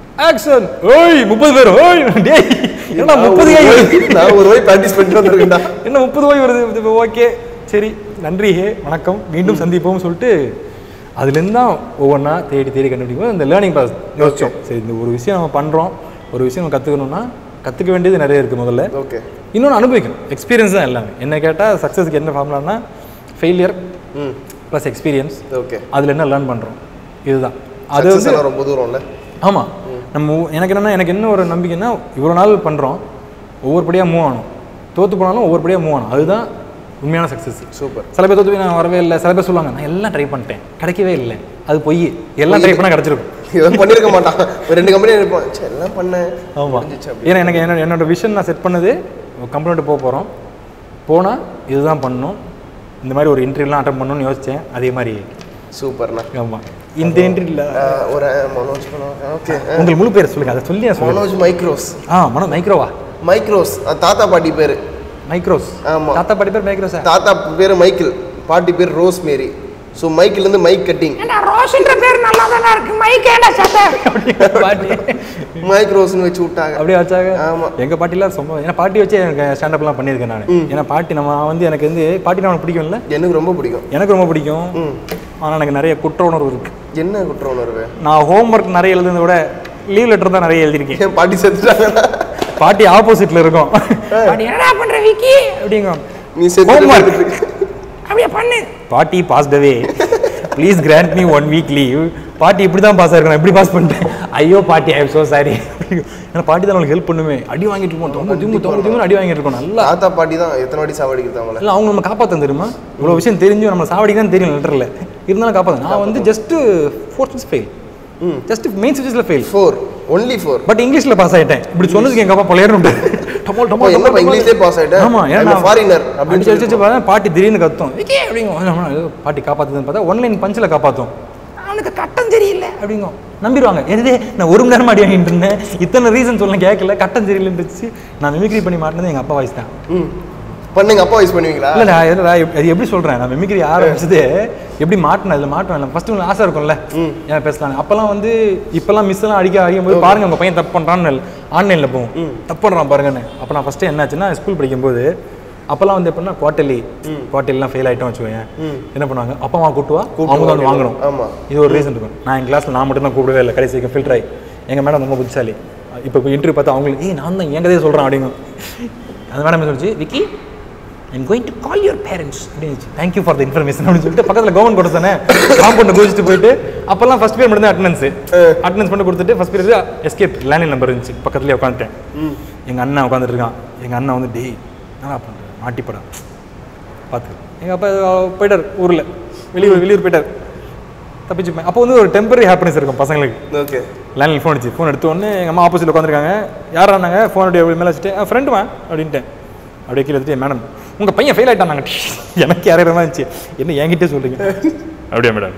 ஆக்ஷன். ஓய் முப்பது பேர். ஓய் டேய் என்ன முப்பது கை
நான் ஒரு வாய் பிராக்டிஸ் பண்ணிட்டு வந்திருக்கேன்டா.
என்ன முப்பது வாய் வருது. ஓகே சரி நன்றி ஹே வணக்கம் மீண்டும் சந்திப்போம் சொல்லிட்டு அதுலேருந்து தான் ஒவ்வொன்றா தேடி தேடி கண்டுபிடிக்கும். இந்த லேர்னிங் ப்ராசஸ் யோசிச்சோம். சரி இந்த ஒரு விஷயம் நம்ம பண்ணுறோம், ஒரு விஷயம் நம்ம கற்றுக்கணும்னா கற்றுக்க வேண்டியது நிறைய இருக்குது முதல்ல. ஓகே இன்னொன்று அனுபவிக்கணும். எக்ஸ்பீரியன்ஸ் தான் எல்லாமே. என்ன கேட்டால் சக்ஸஸ்க்கு என்ன ஃபார்முலான்னா ஃபெயிலியர் ப்ளஸ் எக்ஸ்பீரியன்ஸ். ஓகே அதில் என்ன லேர்ன் பண்ணுறோம் இதுதான். அது வந்து
ரொம்ப தூரம் இல்லை.
ஆமாம் நம்ம எனக்கு என்னென்னா எனக்கு என்ன ஒரு நம்பிக்கைன்னா இவ்வளோ நாள் பண்ணுறோம் ஒவ்வொரு படியாக மூவ் ஆகணும். தோற்று போனாலும் ஒவ்வொரு படியாக மூவ் ஆகணும். அதுதான் உண்மையான சக்ஸஸ். சூப்பர். சில பேர் தோற்று போய் நான் வரவே இல்லை. சில பேர் சொல்லுவாங்க நான் எல்லாம் ட்ரை பண்ணிட்டேன் கிடைக்கவே இல்லை. அது பொய். எல்லாம் ட்ரை பண்ணால் கிடச்சிருக்கும்.
இதெல்லாம் பண்ணியிருக்க மாட்டான். ஒரு ரெண்டு கம்பெனி இருப்போம் எல்லாம் பண்ணேன்.
ஆமாம் ஏன்னா எனக்கு என்ன என்னோட விஷன் நான் செட் பண்ணது கம்பெனிட்டு போக போகிறோம். போனால் இதுதான் பண்ணணும். இந்த மாதிரி ஒரு இன்டர்வியூலாம் அட்டன் பண்ணணும்னு யோசித்தேன். அதே மாதிரி
சூப்பர்ண்ணா.
ஆமாம் இந்த இன்டர்வியூல
ஒரு மனோஜ். ஓகே
உங்களுக்கு முழு பேர் சொல்லுங்கள். அதை சொல்லி
மனோஜ் மைக்ரோஸ்.
ஆ மனோஜ் மைக்ரோவா?
மைக்ரோஸ் தாத்தா பாட்டி பேர்
மைக்ரோஸ். ஆமாம் தாத்தா பாட்டி பேர் மைக்ரோஸ். தாத்தா
பேர் மைக்கிள் பாட்டி பேர் ரோஸ் மேரி. ஸோ மைக்கிலேருந்து மைக் கட்டிங்.
ரோஸ்ன்ற பேர் நல்லா தானே இருக்கு. மைக் ஏண்டா சட்டை
பாட்டி
மைக் ரோஸ்னு வச்சு விட்டாங்க.
அப்படியே வச்சாங்க. ஆமாம் எங்கள் பாட்டிலாம் ரொம்ப ஏன்னா பாட்டி வச்சு எனக்கு ஸ்டாண்டப்லாம் பண்ணியிருக்கேன் நான். ஏன்னா பாட்டி நம்ம வந்து எனக்கு வந்து பாட்டி நான் பிடிக்கும்ல.
எனக்கு ரொம்ப பிடிக்கும்.
எனக்கு ரொம்ப பிடிக்கும். ஆனால் எனக்கு நிறைய குற்ற உணர்வு இருக்குது.
என்ன குற்ற உணர்வு?
நான் ஹோம் ஒர்க் நிறைய எழுதுனதை விட லீவ் லெட்டர் தான் நிறைய எழுதிருக்கேன்.
பாட்டி செத்துட்டாங்க.
பாட்டி ஆப்போசிட்ல இருக்கும்.
பாட்டி என்னடா பண்ற விக்கி
அப்படிங்க.
நீ செத்து
அப்படியே பண்ணு.
பாட்டி passed away please grant me one week leave. பாட்டி இப்படி தான் பாஸ் ஆயிருக்கணும். எப்படி பாஸ் பண்ணிட்டேன். ஐயோ பாட்டி ஐ எம் சோ சாரி. ஏன்னா பாட்டி தான் அவங்களுக்கு ஹெல்ப் பண்ணுமே. அடி வாங்கிட்டு இருப்போம். தொங்க திங்கு தொங்க திங்கு அடி வாங்கிட்டு இருக்கோம். நல்லா
தாத்தா பாட்டி தான் எத்தனை வாட்டி சாவடிக்கிறாங்க.
இல்லை அவங்க நம்ம காப்பாற்ற தெரியுமா? இவ்வளோ விஷயம் தெரிஞ்சு நம்ம சாவடிக்கு தான் தெரியும் லெட்டரில் இருந்தாலும் காப்பாற்ற. நான் வந்து just fourth fail. Just main சப்ஜெக்ட்ல fail.
Four only four.
But இங்கிலீஷ்ல பாஸ் ஆயிட்டேன். இப்படி சொன்னதுக்கு எங்க அப்பா பழையணும் டமோல் டமோல்
என்ன இங்கிலீஷ்லயே பாஸ் ஆயிட்டேன்.
ஆமா ஏன்னா
ஃபாரினர்
அப்படி சொல்லிச்சு பார்த்தா பாட்டி திடீர்னு கத்தும். விக்கி அப்படிங்க பாட்டி காப்பாத்துதுன்னு பார்த்தா ஒன்லைன் பஞ்சில் காப்பாற்றும்.
அவனுக்கு கட்டம் தெரியல
அப்படிங்க நம்பிடுவாங்க. எதே நான் ஒரு மணி நேரம் அடி வாங்கிட்டு இருந்தேன். இத்தனை ரீசன் சொல்ல கேட்கல. கட்டம் தெரியலன்றுச்சு. நான் மிமிக்ரி பண்ணி மாட்டினது எங்கள் அப்பா வாய்ஸ் தான்.
பண்ணுங்க அப்பா வாய்ஸ் பண்ணுவீங்களா?
இல்லை நான் எதில் அது எப்படி சொல்கிறேன். நான் மிமிக்ரி ஆரம்பிச்சது எப்படி மாட்டினேன். அதில் மாட்டுவேன். ஃபஸ்ட்டு உங்களுக்கு ஆசை இருக்கும்ல ஏன் பேசலாம். அப்போல்லாம் வந்து இப்போல்லாம் மிஸ் எல்லாம் அடிக்க அடிக்கும் போது பாருங்க உங்கள் பையன் தப்பு பண்ணுறான்னு ஆன்லைனில் போகும். தப்பு பண்ணுறான் பாருங்கன்னு. அப்போ நான் ஃபஸ்ட்டு என்னாச்சுன்னா ஸ்கூல் படிக்கும்போது அப்போல்லாம் வந்து எப்படின்னா குவார்டர்லி குவார்டர்லாம் ஃபெயில் ஆகிட்டோம் வச்சுக்கோங்க. என்ன பண்ணுவாங்க அப்பா அம்மா கூட்டுவா அவங்க வந்து வாங்கணும். ஆமாம் இது ஒரு ரீசன் இருக்கும். நான் என் கிளாஸில் நான் மட்டும் தான் கூப்பிடவே இல்லை. கடைசி ஃபில்டர் ஆகி எங்கள் மேடம் ரொம்ப புத்திசாலி. இப்போ இன்டர்வியூ பார்த்தா அவங்களுக்கு ஏய் நான் தான் என் கதையை சொல்கிறேன் அப்படிங்க. அந்த மேடம் சொல்லிச்சு Vicky I'm going to call your parents. Thank you for the information. அப்படின்னு சொல்லிட்டு பக்கத்தில் கவர்மெண்ட் கொடுத்து தானே காம்பவுண்ட் குதிச்சுட்டு போயிட்டு அப்போல்லாம் ஃபஸ்ட் பீரியட் மட்டும் தான் அட்டனன்ஸ் அட்டனன்ஸ் பண்ணி கொடுத்துட்டு first period escape landing number இருந்துச்சு. பக்கத்துலேயே உட்காந்துட்டேன். எங்கள் அண்ணன் உட்காந்துட்டு இருக்கான். எங்கள் அண்ணன் வந்து டேய் நல்லா பண்ணுறேன் மாட்டிப்படம் பார்த்து எங்கள் அப்பா போயிட்டார் ஊரில் வெளியூர் வெளியூர் போயிட்டார் தப்பிச்சுப்பேன். அப்போ வந்து ஒரு டெம்பரரி ஹாப்பினஸ் இருக்கும் பசங்களுக்கு. ஓகே லேண்டில் ஃபோன் வச்சு ஃபோன் எடுத்த உடனே எங்கள் அம்மா ஆப்போசிட்டில் உட்காந்துருக்காங்க. யாரானாங்க ஃபோன் அப்படியே மேலே வச்சுட்டு ஃப்ரெண்டுமா அப்படின்ட்டேன். அப்படியே கீழே எடுத்துட்டு மேடம் உங்கள் பையன் ஃபெயில் ஆகிட்டாங்க. எனக்கு யாரையும் இருந்துச்சு என்ன என்கிட்டே சொல்கிறீங்க. அப்படியா மேடம்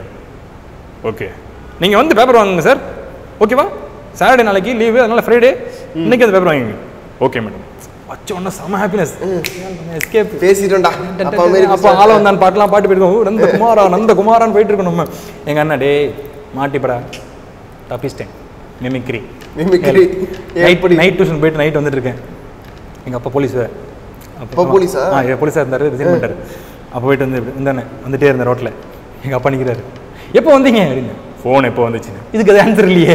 ஓகே நீங்கள் வந்து பேப்பர் வாங்குங்க சார். ஓகேவா சாட்டர்டே நாளைக்கு லீவு அதனால் ஃப்ரைடே இன்னைக்கு அந்த பேப்பர் வாங்கிங்க. ஓகே மேடம் வச்ச உடனே செம்ம ஹாப்பினஸ். எஸ்கேப் பேசிட்டோம்டா. அப்போ ஆள வந்தான் பாட்டெலாம் பாட்டு போயிருக்கோம். நந்த குமாரா நந்த குமாரான்னு போயிட்டு இருக்கோம் நம்ம. எங்கள் அண்ணா டே மாட்டிப்படா தப்பிச்சிட்டேன். Mimicry mimicry night night tuition போயிட்டு நைட் வந்துட்டு இருக்கேன். எங்கள் அப்பா போலீஸ் அப்போ போலீஸா ஆ போலீஸாக இருந்தார். ரிசைன் பண்ணிட்டார். அப்போ போயிட்டு வந்து இருந்தானே வந்துட்டே இருந்தேன் ரோட்டில். எங்கள் அப்பா நிற்கிறாரு. எப்போ வந்தீங்க அப்படின்னு. ஃபோன் எப்போ வந்துச்சு. இதுக்கு அது ஆன்சர் இல்லையே.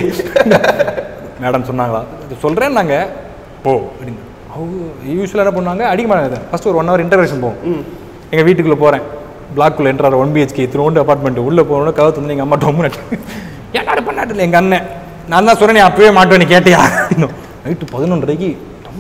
மேடம் சொன்னாங்களா சொல்கிறேன் நாங்கள் போ அப்படின்னு. அவங்க யூஸ்வலாக என்ன பண்ணுவாங்க அடிக்க மாட்டாங்க. ஃபஸ்ட்டு ஒரு ஒன் ஹவர் இன்டர்வேஷன் போகும். எங்கள் வீட்டுக்குள்ளே போகிறேன். பிளாக்குள்ளே என்ட்ரார் ஒன் பிஹெச்கே இத்தினோண்டு அப்பார்ட்மெண்ட் உள்ளே போகணுன்னு கவுத்து வந்து எங்கள் அம்மா டொம்மு நட்டு ஏன்னா பண்ணாட்டில்லை. எங்கள் அண்ணன் நான் தான் சொல்கிறேன் அப்பவே மாட்டேன்னு கேட்டியா இன்னும் நைட்டு பதினொன்றரைக்கு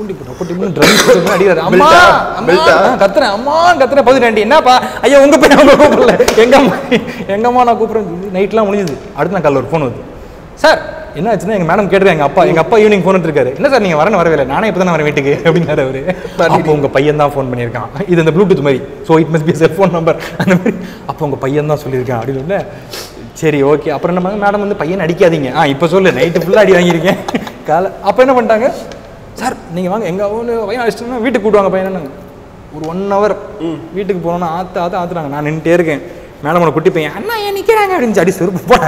கத்துறேன் அம்மா கத்துறேன் பதினெண்டு என்னப்பா ஐயா உங்க பையன் அவங்க கூப்பிடல எங்க அம்மா எங்க அம்மா நான் கூப்பிடுறேன். நைட்லாம் முடியுது. அடுத்த நாள் காலையில் ஒரு ஃபோன் வருது. சார் என்ன ஆச்சுன்னா எங்க மேடம் கேட்டுருக்காங்க. எங்க அப்பா எங்க அப்பா ஈவினிங் ஃபோன் எடுத்துருக்காரு. என்ன சார் நீங்க வரணும் வரவே இல்லை நானே இப்போ தான் வரேன் வீட்டுக்கு அப்படின்னாரு அவரு. அப்போ உங்க பையன் தான் ஃபோன் பண்ணியிருக்கான். இது இந்த ப்ளூடூத் மாதிரி. So it must be cellphone number அந்த மாதிரி. அப்போ உங்க பையன் தான் சொல்லியிருக்கான் அப்படின்னு. சரி ஓகே அப்புறம் என்ன பண்ணாங்க மேடம் வந்து பையன் அடிக்காதீங்க. ஆ இப்போ சொல்லு நைட்டு ஃபுல்லாக அடி வாங்கியிருக்கேன் காலை. அப்போ என்ன பண்ணிட்டாங்க சார் நீங்கள் வாங்க எங்கள் ஒன்று பையன் அடிச்சிட்டோம்னா வீட்டுக்கு கூட்டுவாங்க பையன். ஒரு ஒன் ஹவர் வீட்டுக்கு போனோன்னா ஆற்று ஆற்று ஆற்றுறாங்க. நான் நின்றுட்டே இருக்கேன். மேடமோட குட்டி பையன் அண்ணா ஏன் நிற்கிறாங்க அப்படின்னு அடி செருப்பு போட.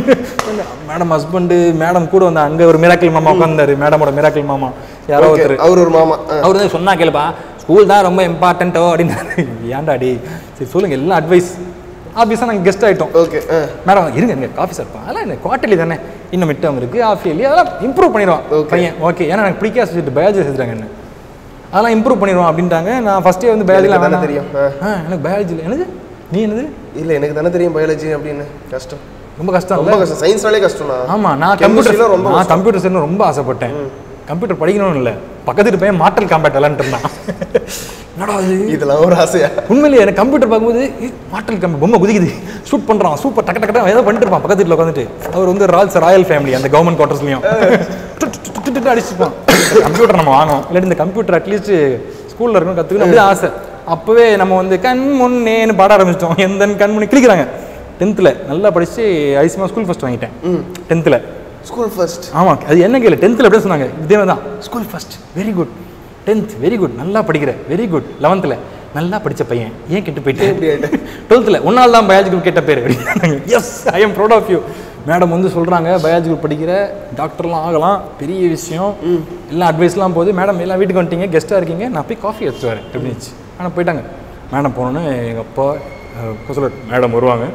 மேடம் ஹஸ்பண்டு மேடம் கூட வந்து அங்கே ஒரு மிராக்கிள் மாமா உட்காந்தாரு. மேடமோட மிராக்கிள் மாமா யாரோ ஒருத்தர், அவர் ஒரு மாமா, அவர் வந்து சொன்னா கேளுப்பா ஸ்கூல் தான் ரொம்ப இம்பார்ட்டன்ட்டோ அப்படின்னு. ஏன்டாடி சரி சொல்லுங்க எல்லாம் அட்வைஸ். ஆஃபீஸாக நாங்கள் கெஸ்ட் ஆகிட்டோம். ஓகே மேடம் இருங்க நீங்கள் காஃபி சார்ப்பா அதெல்லாம் என்ன குவார்ட்டர்லி தானே இன்னும் மிட் டேர்ம் இருக்குது ஆஃப் இயர்லி அதெல்லாம் இம்ப்ரூவ் பண்ணிடுவான் பையன். ஓகே ஏன்னா எனக்கு பிடிக்காத சப்ஜெக்ட் பயாலஜி சேர்த்துறாங்க என்ன அதெல்லாம் இம்ப்ரூவ் பண்ணிடுவான் அப்படின்ட்டாங்க. நான் ஃபஸ்ட்டே வந்து பயாலஜியில் தானே தெரியும். ஆ எனக்கு பயாலஜியில் என்னது நீ என்னது
இல்லை எனக்கு தானே தெரியும் பயாலஜி அப்படின்னு. கஷ்டம் ரொம்ப கஷ்டம்
ரொம்ப கஷ்டம் சயின்ஸ்னாலே கஷ்டம். ஆமாம் நான் கம்ப்யூட்டர் ரொம்ப நான் கம்ப்யூட்டர் சேர்ந்து ரொம்ப ஆசைப்பட்டேன். கம்ப்யூட்டர் படிக்கணும்னு இல்லை பக்கத்துட்டு பையன் மார்டல் காம்பேட் விளாண்டுட்டு இருந்தான். என்னடா அது இதெல்லாம் ஒரு ஆசையா உண்மையிலேயே எனக்கு கம்ப்யூட்டர் பார்க்கும்போது மார்டல் காம்பேட் பொம்மை குதிக்குது ஷூட் பண்ணுறான் சூப்பர் டக்கு டக்கு ஏதோ பண்ணிட்டு இருப்பான் பக்கத்துல உட்காந்துட்டு. அவர் வந்து ராயல்ஸ் ராயல் ஃபேமிலி அந்த கவர்மெண்ட் குவார்டர்ஸ்லையும் அடிச்சுப்பான். கம்ப்யூட்டர் நம்ம வாங்கணும் இல்லாட்டி இந்த கம்ப்யூட்டர் அட்லீஸ்ட் ஸ்கூலில் இருக்கணும் கற்றுக்கணும் அப்படி ஆசை. அப்போவே நம்ம வந்து கண் முன்னேன்னு பாட ஆரம்பிச்சிட்டோம். எந்த கண் முன்னே கிளிக்கிறாங்க. டென்த்தில் நல்லா படித்து ஐசியமாக ஸ்கூல் ஃபஸ்ட் வாங்கிட்டேன். டென்த்தில் ஸ்கூல் ஃபர்ஸ்ட். ஆமாம் அது என்ன கேளு டென்த்தில் எப்படி சொன்னாங்க இதே தான் school first very good tenth very good நல்லா படிக்கிற வெரி குட் லெவன்த்தில் நல்லா படித்த பையன் ஏன் கெட்டு போயிட்டு டுவெல்த்தில் ஒன்றால் தான் பயாலஜி குரூப் கேட்ட பேர் அப்படின்னு. Yes I am proud of you. Madam வந்து சொல்கிறாங்க பயாலஜி குரூப் படிக்கிற டாக்டர்லாம் ஆகலாம் பெரிய விஷயம் எல்லாம் அட்வைஸ்லாம் போகுது. மேடம் எல்லாம் வீட்டுக்கு வந்துட்டீங்க கெஸ்ட்டாக இருக்கீங்க நான் போய் காஃபி எடுத்து வரேன் அப்படின்னுச்சு. ஆனால் போயிட்டாங்க. மேடம் போனோன்னே எங்கள் அப்பா சொல்ல மேடம் வருவாங்க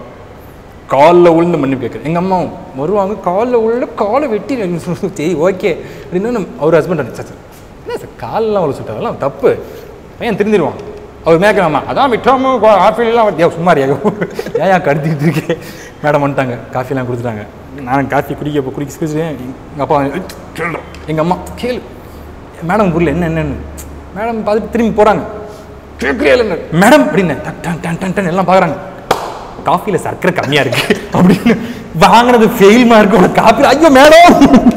காலில் உளுந்து மன்னிப்பு கேட்குறேன். எங்கள் அம்மாவும் வருவாங்க காலில் உள்ள காலை வெட்டி சரி ஓகே அப்படின்னு அவர் ஹஸ்பண்ட் சார் என்ன சார் காலெலாம் அவ்வளோ சுட்டாதெல்லாம் தப்பு பையன் திருந்திடுவான். அவர் மேக்கலாமா அதான் விட்டோமோ காஃபிலாம் சும்மா ஏன் கடுத்திக்கிட்டு இருக்கேன். மேடம் வந்துட்டாங்க காஃபிலாம் கொடுத்துட்டாங்க. நான் காஃபி குடிக்க குடிக்க குடிச்சிட்டேன். எங்கள் அப்பா சொல்கிறேன் எங்கள் அம்மா கேளு மேடம் புரியல என்ன என்னன்னு. மேடம் பார்த்துட்டு திரும்பி போகிறாங்க கேட்குறேன் மேடம் அப்படின்னு டன் டன் டன் டன் எல்லாம் பார்க்குறாங்க. காஃபியில் சர்க்கரை கம்மியாக இருக்கு அப்படின்னு வாங்கினது ஃபெயில் மார்க் ஒரு காஃபி. ஐயோ மேடம்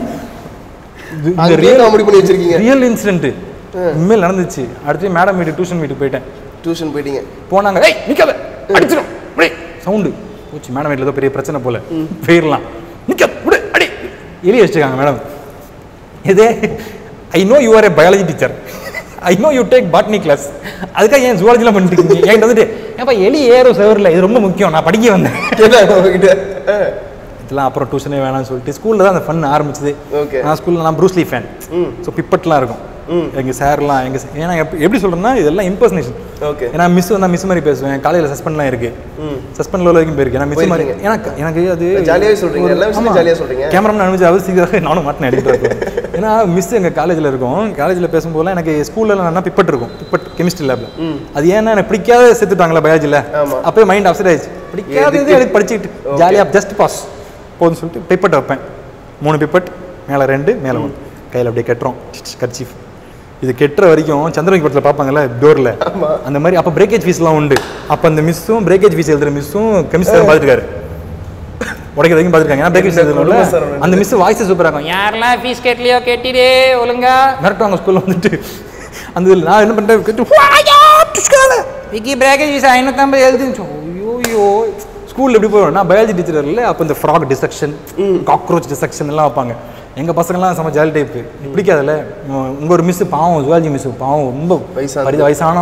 ரியல் இன்சிடென்ட் உண்மையில் நடந்துச்சு. அடுத்து மேடம் வீட்டு டியூஷன் வீட்டுக்கு போயிட்டேன். டியூஷன் போயிட்டீங்க போனாங்க ஏய் நிற்காத அடிச்சிடும் சவுண்டு போச்சு. மேடம் வீட்டில் ஏதோ பெரிய பிரச்சனை போல போயிடலாம் நிற்க விடு அடி எலி வச்சுருக்காங்க மேடம். இதே I know you are a biology teacher I know you take botany class அதுக்காக ஏன் ஜுவாலஜிலாம் பண்ணிட்டு இருக்கீங்க என்கிட்ட வந்துட்டு ஏப்பா எலி ஏறும் செவரில் இது ரொம்ப முக்கியம் நான் படிக்க வந்தேன் இதெல்லாம். அப்புறம் டியூஷனே வேணாம்னு சொல்லிட்டு ஸ்கூலில் தான் அந்த ஃபன் ஆரம்பிச்சது. ஓகே நான் ஸ்கூலில் நான் ப்ரூஸ்லி ஃபேன். ஸோ பிப்பட்லாம் இருக்கும் எங்கள் சார்லாம் எங்கள் ஏன்னா எப்படி சொல்கிறேன்னா இதெல்லாம் இம்பர்சனேஷன். ஓகே ஏன்னா மிஸ் வந்தால் மிஸ் மாதிரி பேசுவேன். காலையில் சஸ்பெண்ட்லாம் இருக்குது சஸ்பெண்ட் லெவல் வரைக்கும் போயிருக்கு. ஏன்னா மிஸ் மாதிரி எனக்கு எனக்கு அது ஜாலியாக சொல்கிறீங்க ஜாலியாக சொல்கிறீங்க கேமராமேன் அனுப்பிச்சு அவசியமாக நானும் மாட்டினேன் எடுத்துகிட்டு. ஏன்னா மிஸ் எங்கள் காலேஜில் இருக்கும். காலேஜில் பேசும்போதெல்லாம் எனக்கு ஸ்கூலில் என்ன பிப்பட் இருக்கும் பிப்பட் கெமிஸ்ட்ரி லேபில். அது ஏன்னா எனக்கு பிடிக்காத சேர்த்துட்டாங்களா பயாலஜியில் அப்போயே மைண்ட் அப்செட் ஆயிடுச்சு. பிடிக்காதது எனக்கு படிச்சுக்கிட்டு ஜாலியாக ஜஸ்ட் பாஸ் போதுன்னு சொல்லிட்டு பிப்பட் வைப்பேன். மூணு பிப்பட் மேலே ரெண்டு மேலே ஒன்று கையில் அப்படியே கட்டுறோம் கர்ச்சீஃப். இது கெட்டுற வரைக்கும் சந்திரமுகி படத்தில் பார்ப்பாங்கல்ல டோரில் அந்த மாதிரி. அப்போ பிரேக்கேஜ் ஃபீஸ்லாம் உண்டு. அப்போ அந்த மிஸ்ஸும் பிரேக்கேஜ் ஃபீஸ் எழுதுகிற மிஸ்ஸும் கெமிஸ்ட்ரி பார்த்துருக்காரு உடைக்கிற வரைக்கும் பார்த்துருக்காங்க. ஏன்னா பிரேக்கேஜ் எழுதுனால அந்த மிஸ் வாய்ஸ் சூப்பராக இருக்கும். யாரெல்லாம் ஃபீஸ் கேட்கலையோ கேட்டிடே ஒழுங்கா மிரட்டுவாங்க ஸ்கூலில் வந்துட்டு. அந்த இதில் நான் என்ன பண்ணுறேன் கேட்டு விக்கி பிரேக்கேஜ் ஃபீஸ் ஐநூற்றம்பது எழுதுன்னு ஐயோயோ ஸ்கூலில் எப்படி போயிடும். நான் பயாலஜி டீச்சர் இல்லை. அப்போ இந்த ஃப்ராக் டிசெக்ஷன் காக்ரோச் டிசெக்ஷன் எல்லாம் வைப்பாங்க. எங்கள் பசங்கள்லாம் செம்ம ஜாலி டைப்பு பிடிக்காதுல்ல. உங்கள் ஒரு மிஸ்ஸு பாவம் ஜுவாலஜி மிஸ்ஸு பாவம் ரொம்ப வயசான வயசான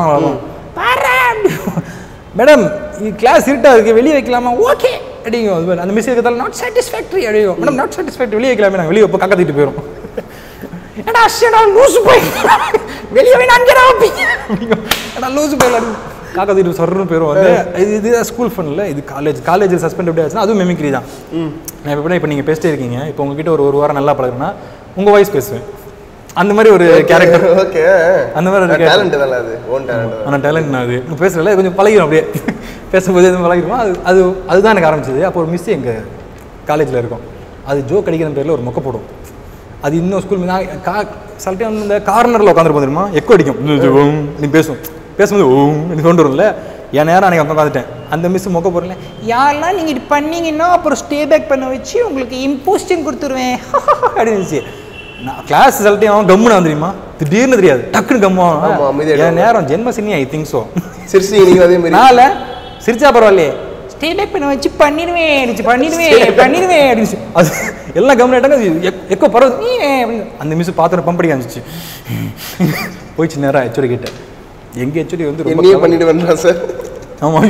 மேடம் கிளாஸ் இருட்டாக இருக்குது வெளியே வைக்கலாமா ஓகே அப்படிங்க. அந்த மிஸ் இருக்கிறதால நாட் சாட்டிஸ்ஃபேக்டரி அப்படியும் மேடம் நாட் சாட்டிஸ்ஃபேக்டரி வெளியே வைக்கலாமே நாங்கள் வெளியே வைப்போம் கக்கத்திட்டு போயிடும். ஏடா லூசு போய் வெளியே போய் நான் அப்படிங்க ஏடா லூசு போயிடலாம் காக்கா தூக்கிட்டு சொல்றன்னு போயிடும். வந்து இது இதுதான் ஸ்கூல் ஃபன்ல. இது காலேஜ் காலேஜில் சஸ்பெண்ட் எப்படி ஆச்சுன்னா அதுவும் மெமிக்ரி தான். நான் எப்படின்னா இப்போ நீங்கள் பேசிட்டே இருக்கீங்க. இப்போ உங்ககிட்ட ஒரு ஒரு வாரம் நல்லா பழகுனா உங்கள் வாய்ஸ் பேசுவேன் அந்த மாதிரி ஒரு கேரக்டர். ஓகே அந்த மாதிரி ஒரு டேலண்ட் தான் அது ஓன் டேலண்ட். ஆனால் டேலண்ட் நான் அது பேசுகிறல கொஞ்சம் பழகிடும் அப்படியே பேசும்போது எதுவும் பழகிடுவோம். அது அது அதுதான் எனக்கு ஆரம்பிச்சது. அப்போ ஒரு மிஸ் எங்கள் காலேஜில் இருக்கும். அது ஜோக் அடிக்கிற பேரில் ஒரு மொக்க போடும். அது இன்னும் ஸ்கூல் நான் கா சில டைம் இந்த கார்னரில் உட்காந்துருப்போம் தெரியுமா எக்கோ அடிக்கும் நீ பேசும் பேசும்போது ஓ கொண்டு வரும்ல. என் நேரம் அன்றைக்கி உட்காந்துட்டேன். அந்த மிஸ் மொக்க போடல யாரெல்லாம் நீங்கள் இது பண்ணீங்கன்னா அப்புறம் ஸ்டே பேக் பண்ண வச்சு உங்களுக்கு இம்போஸ்டிங் கொடுத்துருவேன் அப்படின்னு. நான் கிளாஸ் சில டைம் கம்முன்னு வந்துருமா திடீர்னு தெரியாது டக்குன்னு கம்முவான். என் நேரம் ஜென்மசினி ஐ திங்க் ஸோ சிரிச்சு நீங்கள் அதே மாதிரி நான்ல சிரிச்சா பரவாயில்லையே ஸ்டே பேக் பண்ண வச்சு பண்ணிடுவேன் பண்ணிடுவேன் பண்ணிடுவேன் அப்படின்னு. அது எல்லாம் கம்முன்னு ஆகிட்டாங்க. எக்கோ பரவாயில்ல அப்படின்னு அந்த மிஸ் பார்த்துட்டு பம்படிக்க ஆரம்பிச்சு போயிடுச்சு நேரம் ஹெச்ஓடி கிட்ட. எங்கள் ஹெச்ஓடி வந்து ரொம்ப பண்ணிட்டு வந்தா சார் ஆமாம்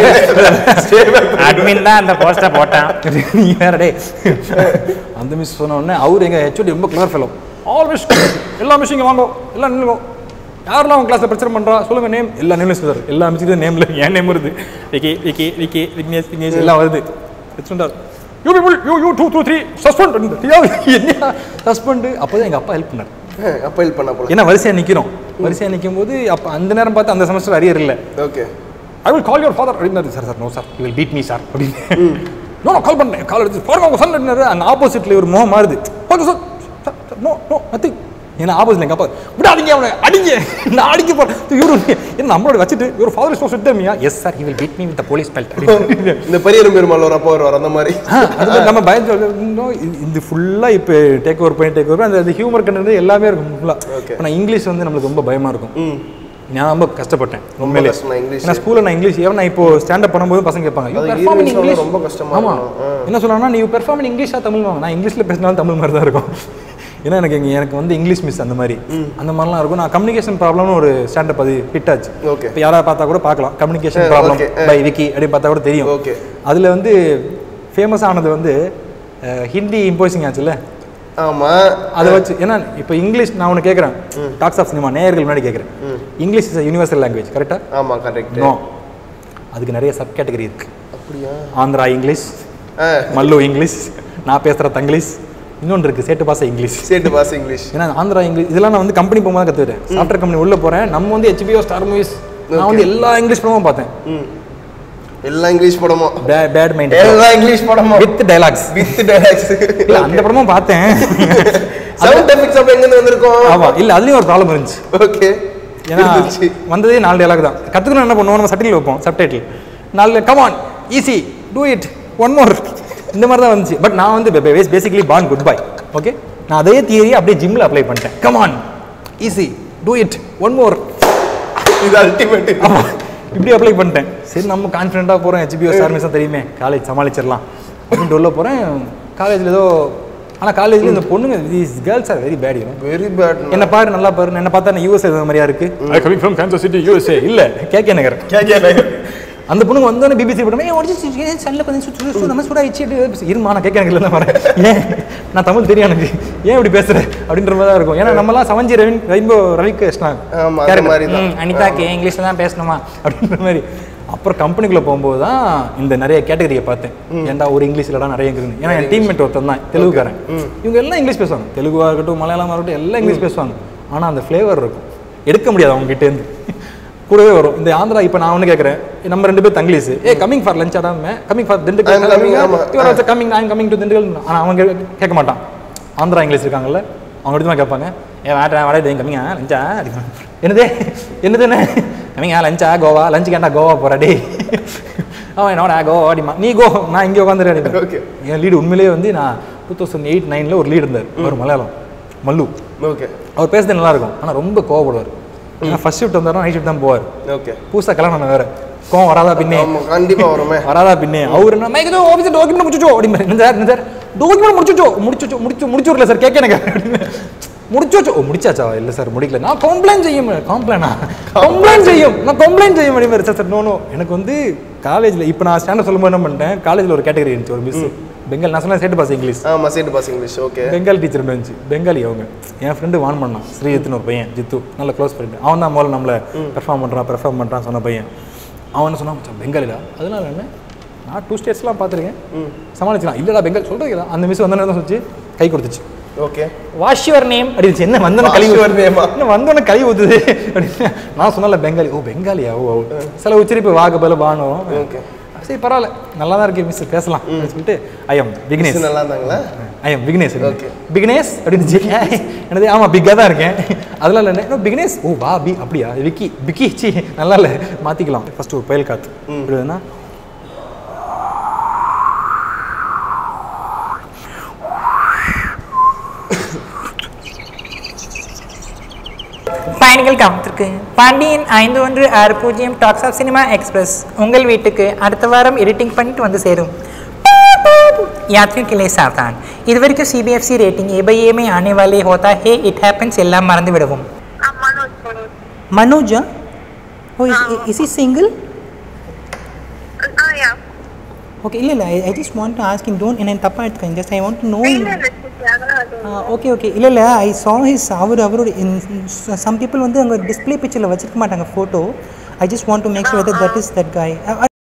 அட்மின் தான் அந்த போஸ்டை போட்டான்.
நீ வேற டே. அந்த மிஸ் சொன்ன உடனே அவர் எங்கள் ஹெச்ஓடி ரொம்ப கிளர் ஃபெலோ. ஆல்வேஸ் எல்லா மிஸ்ஸும் இங்கே வாங்கோ, எல்லாம் நின்றுங்கோ, யாரெல்லாம் அவங்க கிளாஸில் பிரச்சனை பண்ணுறா சொல்லுங்கள் நேம், எல்லா நேம்லையும் சார் எல்லா மிஸ்ஸுக்கு நேமில் என் நேம் வருது, விக்கி விக்கி விக்கி விக்னேஷ் விக்னேஷ் எல்லாம் வருது. வச்சுட்டார் you people you you two two three suspend என்ன சஸ்பெண்டு. அப்போ தான் எங்கள் அப்பா ஹெல்ப் பண்ணார்.
அப்போ ஹெல்ப் பண்ண போல.
ஏன்னா வரிசையாக நிற்கிறோம், வரிசையாக நிற்கும் போது அப்போ அந்த நேரம் பார்த்து அந்த செமஸ்டர் அரியர் இல்லை.
Okay
I will call your father அப்படின்னாரு. Sir sir no sir you will beat me sir அப்படின்னு. நோ நான் கால் பண்ணேன், கால் எடுத்து பாருங்க உங்கள் சன் அப்படின்னாரு. அந்த ஆப்போசிட்டில் ஒரு முகம் மாறுது. Okay sir no no nothing. ஏன்னா ஆப்போசிட் எங்கள் அப்பா விடாதீங்க அவனை அடிங்க, நான் அடிக்க போகிறேன் இவரு என்ன நம்மளோட வச்சுட்டு இவர் ஃபாதர் இஸ் சுத்தமியா. Yes sir he will beat me with the police belt.
இந்த பெரிய பெருமாள் ஒரு அப்போ வருவார் அந்த மாதிரி.
அது நம்ம பயந்து இது ஃபுல்லாக இப்போ டேக் ஓவர் பண்ணி டேக் ஓவர் அந்த ஹியூமர் கண்டென்ட் எல்லாமே இருக்கும் ஃபுல்லாக. ஆனால் இங்கிலீஷ் வந்து நம்மளுக்கு ரொம்ப பயமாக இருக்கும். நான் ரொம்ப கஷ்டப்பட்டேன் உண்மையிலே. ஏன்னா ஸ்கூலில் நான் இங்கிலீஷ் ஏன் நான் இப்போ ஸ்டாண்டப் பண்ணும்போது பசங்க கேட்பாங்க இங்கிலீஷ்
ரொம்ப கஷ்டமாக.
ஆமாம் என்ன சொல்கிறாங்கன்னா நீ பெர்ஃபார்ம் இன் இங்கிலீஷாக தமிழ் வாங்க. நான் இங்கிலீஷில் பேசினாலும் தமிழ் மாதிரி தான் இருக்கும். ஏன்னா எனக்கு எங்கள் எனக்கு வந்து இங்கிலீஷ் மிஸ் அந்த மாதிரி அந்த மாதிரிலாம் இருக்கும். நான் கம்யூனிகேஷன் ப்ராப்ளம்னு ஒரு ஸ்டாண்டப் அது ஹிட் ஆச்சு.
ஓகே
இப்போ யாராவது பார்த்தா கூட பார்க்கலாம் கம்யூனிகேஷன் ப்ராப்ளம் பை விக்கி அப்படின்னு பார்த்தா கூட தெரியும்.
ஓகே
அதில் வந்து ஃபேமஸ் ஆனது வந்து ஹிந்தி இம்போசிங் ஆச்சுல்ல.
ஆமாம்
அதை வச்சு ஏன்னா இப்போ இங்கிலீஷ் நான் ஒன்று கேட்குறேன் டாக்ஸ் ஆஃப் சினிமா நேயர்கள் முன்னாடி கேட்குறேன். இங்கிலீஷ் இஸ் யூனிவர்சல் லாங்குவேஜ் கரெக்டாக?
ஆமாம் கரெக்ட்.
நோ அதுக்கு நிறைய சப் கேட்டகரி இருக்குது.
அப்படியா?
ஆந்திரா இங்கிலீஷ், மல்லு இங்கிலீஷ், நான் பேசுகிற தங்கிலீஷ், இன்னொன்று இருக்குது சேட்டு பாச இங்கிலீஷ்.
சேட்டு பாச இங்கிலீஷ்
ஏன்னா ஆந்திரா இங்கிலீஷ் இதெல்லாம் நான் வந்து கம்பெனி போகும்போது கற்றுக்கிட்டேன். சாஃப்ட்வேர் கம்பெனி உள்ளே போகிறேன். நம்ம வந்து ஹெச்பிஓ ஸ்டார் மூவிஸ் நான் வந்து எல்லா இங்கிலீஷ் படமும் பார்த்தேன்.
எல்லா இங்கிலீஷ் படமும்
பேட் மைண்ட்
எல்லா இங்கிலீஷ் படமும்
வித் டைலாக்ஸ்
வித் டைலாக்ஸ்.
இல்லை அந்த படமும் பார்த்தேன்.
சவுண்ட் எஃபெக்ட்ஸ் அப்போ எங்கேருந்து வந்திருக்கோம்?
ஆமாம் இல்லை அதுலேயும் ஒரு ப்ராப்ளம் இருந்துச்சு.
ஓகே
ஏன்னா வந்ததே நாலு டைலாக் தான். கற்றுக்கணும் என்ன பண்ணுவோம் நம்ம சட்டில் வைப்போம் சப்டைட்டில் நாலு come on easy do it one more இந்த மாதிரி தான் வந்துச்சு. பட் நான் வந்து basically born good boy. Okay நான் அதே தியரி அப்படியே ஜிம்மில் அப்ளை பண்ணிட்டேன். Come on easy do it one more
இது அல்டிமேட்.
ஆமாம் இப்படி அப்ளை பண்ணிட்டேன். சரி நம்ம கான்ஃபிடென்ட்டாக போகிறோம் ஹெச்பிஓ சார்மிஸ் தான் தெரியுமே காலேஜ் சமாளிச்சிடலாம் அப்படின்ட்டு உள்ள போகிறேன். காலேஜில் ஏதோ ஆனால் காலேஜில் இந்த பொண்ணுங்க these girls are very bad.
Very bad.
என்ன பாரு நல்லா பாரு என்ன பார்த்தா நான் யூஎஸ்ஏ மாதிரியா இருக்கு. I coming from Kansas city USA இல்லை கேகே நகர்.
கேகே நகர்.
அந்த பொண்ணுங்க வந்தோடனே பிபிசி போட்டோம் ஏன் உடச்சி சல்ல கொஞ்சம் சுற்று நம்ம சூடாக வச்சுட்டு இருமா நான் கேட்க எனக்கு வரேன். ஏன் நான் தமிழ் தெரியும் எனக்கு ஏன் இப்படி பேசுகிறேன் அப்படின்ற மாதிரி தான் இருக்கும். ஏன்னா நம்மலாம் சவஞ்சி ரவி ரெயின்போ ரவி கிருஷ்ணன் அனிதா கே இங்கிலீஷில் தான் பேசணுமா அப்படின்ற மாதிரி. அப்புறம் கம்பெனிக்குள்ளே போகும்போது தான் இந்த நிறைய கேட்டகரியை பார்த்தேன். ஏன்டா ஒரு இங்கிலீஷில் நிறைய இருக்குது. ஏன்னா என் டீம்மேட் ஒருத்தன் தான் தெலுங்குக்காரன். இவங்க எல்லாம் இங்கிலீஷ் பேசுவாங்க. தெலுங்குவாக இருக்கட்டும் மலையாளமாக இருக்கட்டும் எல்லாம் இங்கிலீஷ் பேசுவாங்க. ஆனால் அந்த ஃப்ளேவர் இருக்கும் எடுக்க முடியாது அவங்க கிட்டேருந்து கூடவே வரும். இந்த ஆந்திரா இப்போ நான் ஒன்று கேட்குறேன் நம்ம ரெண்டு பேர் தங்கிலீஷ் ஏ கமிங் ஃபார் லஞ்ச் ஆடாம coming for Dindigul coming I'm coming to Dindigul. ஆனால் அவங்க கேட்க மாட்டான். ஆந்திரா இங்கிலீஷ் இருக்காங்கல்ல அவங்க எடுத்து தான் கேட்பாங்க ஏ வாட்டா வாடகை கம்மிங்க லஞ்சா அடிப்பாங்க. என்னதே என்னதுன்னு கம்மிங்க லஞ்சா கோவா லஞ்சு கேட்டா கோவா போகிறா டே அவன் என்னோட கோவா அடிமா நீ கோ நான் இங்கே உட்காந்துரு அடிப்பேன். ஓகே என் லீடு உண்மையிலேயே வந்து நான் டூ தௌசண்ட் எயிட் நைனில் ஒரு லீடு இருந்தார். அவர் மலையாளம் மல்லு. ஓகே அவர் பேசுறது நல்லாயிருக்கும் ஆனால் ரொம்ப கோவப்படுவார். ஏன்னா ஃபர்ஸ்ட் ஷிஃப்ட் வந்தாலும் நைட் ஷிஃப்ட் தான் போவார். ஓகே புதுசாக கல்யாணம் வேறு கோவம் வராதா பின்னே
கண்டிப்பாக வருமே
வராதா பின்னே. அவர் என்ன மைக்கு ஆஃபீஸ் டாக்குமெண்ட் முடிச்சுச்சோ அப்படின்னு என்ன சார் என்ன சார் டாக்குமெண்ட் முடிச்சுச்சோ முடிச்சு முடிச்சு முடிச்சு வரல சார் கேட்க எனக்கு அப்படின்னு முடிச்சோச்சோ ஓ முடிச்சாச்சா இல்லை சார் முடிக்கல நான் கம்ப்ளைண்ட் செய்யும் கம்ப்ளைண்டா கம்ப்ளைண்ட் செய்யும் நான் கம்ப்ளைண்ட் செய்யும் அப்படின்னு சார் சார் நோ நோ. எனக்கு வந்து காலேஜில் இப்போ நான் ஸ்டாண்டர்ட் சொல்லும்போது என்ன பண்ணிட்டேன் காலேஜில் ஒரு கேட்டகரி இருந்துச்சு ஒரு மிஸ் பெங்கால் நான் சொன்ன சேட்டு பாஸ் இங்கிலீஷ்.
ஆமாம் Settu pass English. Okay
Bengal teacher இருந்துச்சு பெங்காலி அவங்க. என் ஃப்ரெண்டு வான் பண்ணான் ஸ்ரீஜித்னு ஒரு பையன் ஜித்து நல்ல க்ளோஸ் ஃப்ரெண்டு. அவன் தான் முதல்ல நம்மளை பெர்ஃபார்ம் பண்ணுறான் பெர்ஃபார்ம் பண்ணுறான் சொன்ன பையன். அவன் என்ன சொன்னான் பெங்காலிடா அதனால என்ன நான் டூ ஸ்டேட்ஸ்லாம் பார்த்துருக்கேன் சமாளிச்சிடலாம். இல்லைடா பெங்கால் சொல்கிறீங்களா அந்த மிஸ் வந்தோன்னே தான் சொல்லிச்சு கை கொடுத்துச்சு. ஓகே வாஷ் யுவர் நேம் அப்படின்னு என்ன வந்தோன்னே கழுவி வருதேமா இன்னும் வந்தோன்னே கழுவி ஊற்றுது அப்படின்னு நான் சொன்னால பெங்காலி ஓ பெங்காலியா ஓ சில உச்சரிப்பு வாக்கு பல பானும். ஓகே சரி பரவாயில்ல நல்லா தான் இருக்கு மிஸ் பேசலாம் அப்படின்னு சொல்லிட்டு ஐஎம் விக்னேஷ் நல்லா இருந்தாங்களா ஐஎம் விக்னேஷ் ஓகே விக்னேஷ் அப்படின்னு என்னது ஆமாம் பிக்காக தான் இருக்கேன் அதெல்லாம் இல்லை இன்னும் விக்னேஷ் ஓ வா பி அப்படியா விக்கி விக்கி சி நல்லா இல்லை மாற்றிக்கலாம் ஃபஸ்ட்டு ஒரு பயல் காற்று இப்படின்னா
பயணிகள் கவனத்திற்கு பாண்டியன் ஐந்து ஒன்று ஆறு பூஜ்ஜியம் டாக்ஸ் ஆஃப் சினிமா எக்ஸ்பிரஸ் உங்கள் வீட்டுக்கு அடுத்த வாரம் எடிட்டிங் பண்ணிட்டு வந்து சேரும். यात्रियों के लिए सावधान இது வரைக்கும் CBFC rating A by A में आने वाले होता है इट हैपेंस எல்லாம் மறந்து விடவும்.
Manoj oh is he single
okay இல்லை இல்லை I just want to ask in don't என்ன தப்பாக எடுத்துக்கேன் just I want to know okay okay இல்லை இல்லை ஐ சா ஹிஸ் அவர் அவரோட சம் பீப்புள் வந்து அங்கே டிஸ்பிளே பிக்சரில் வச்சிருக்க மாட்டாங்க photo I just want to make sure that that is that காய்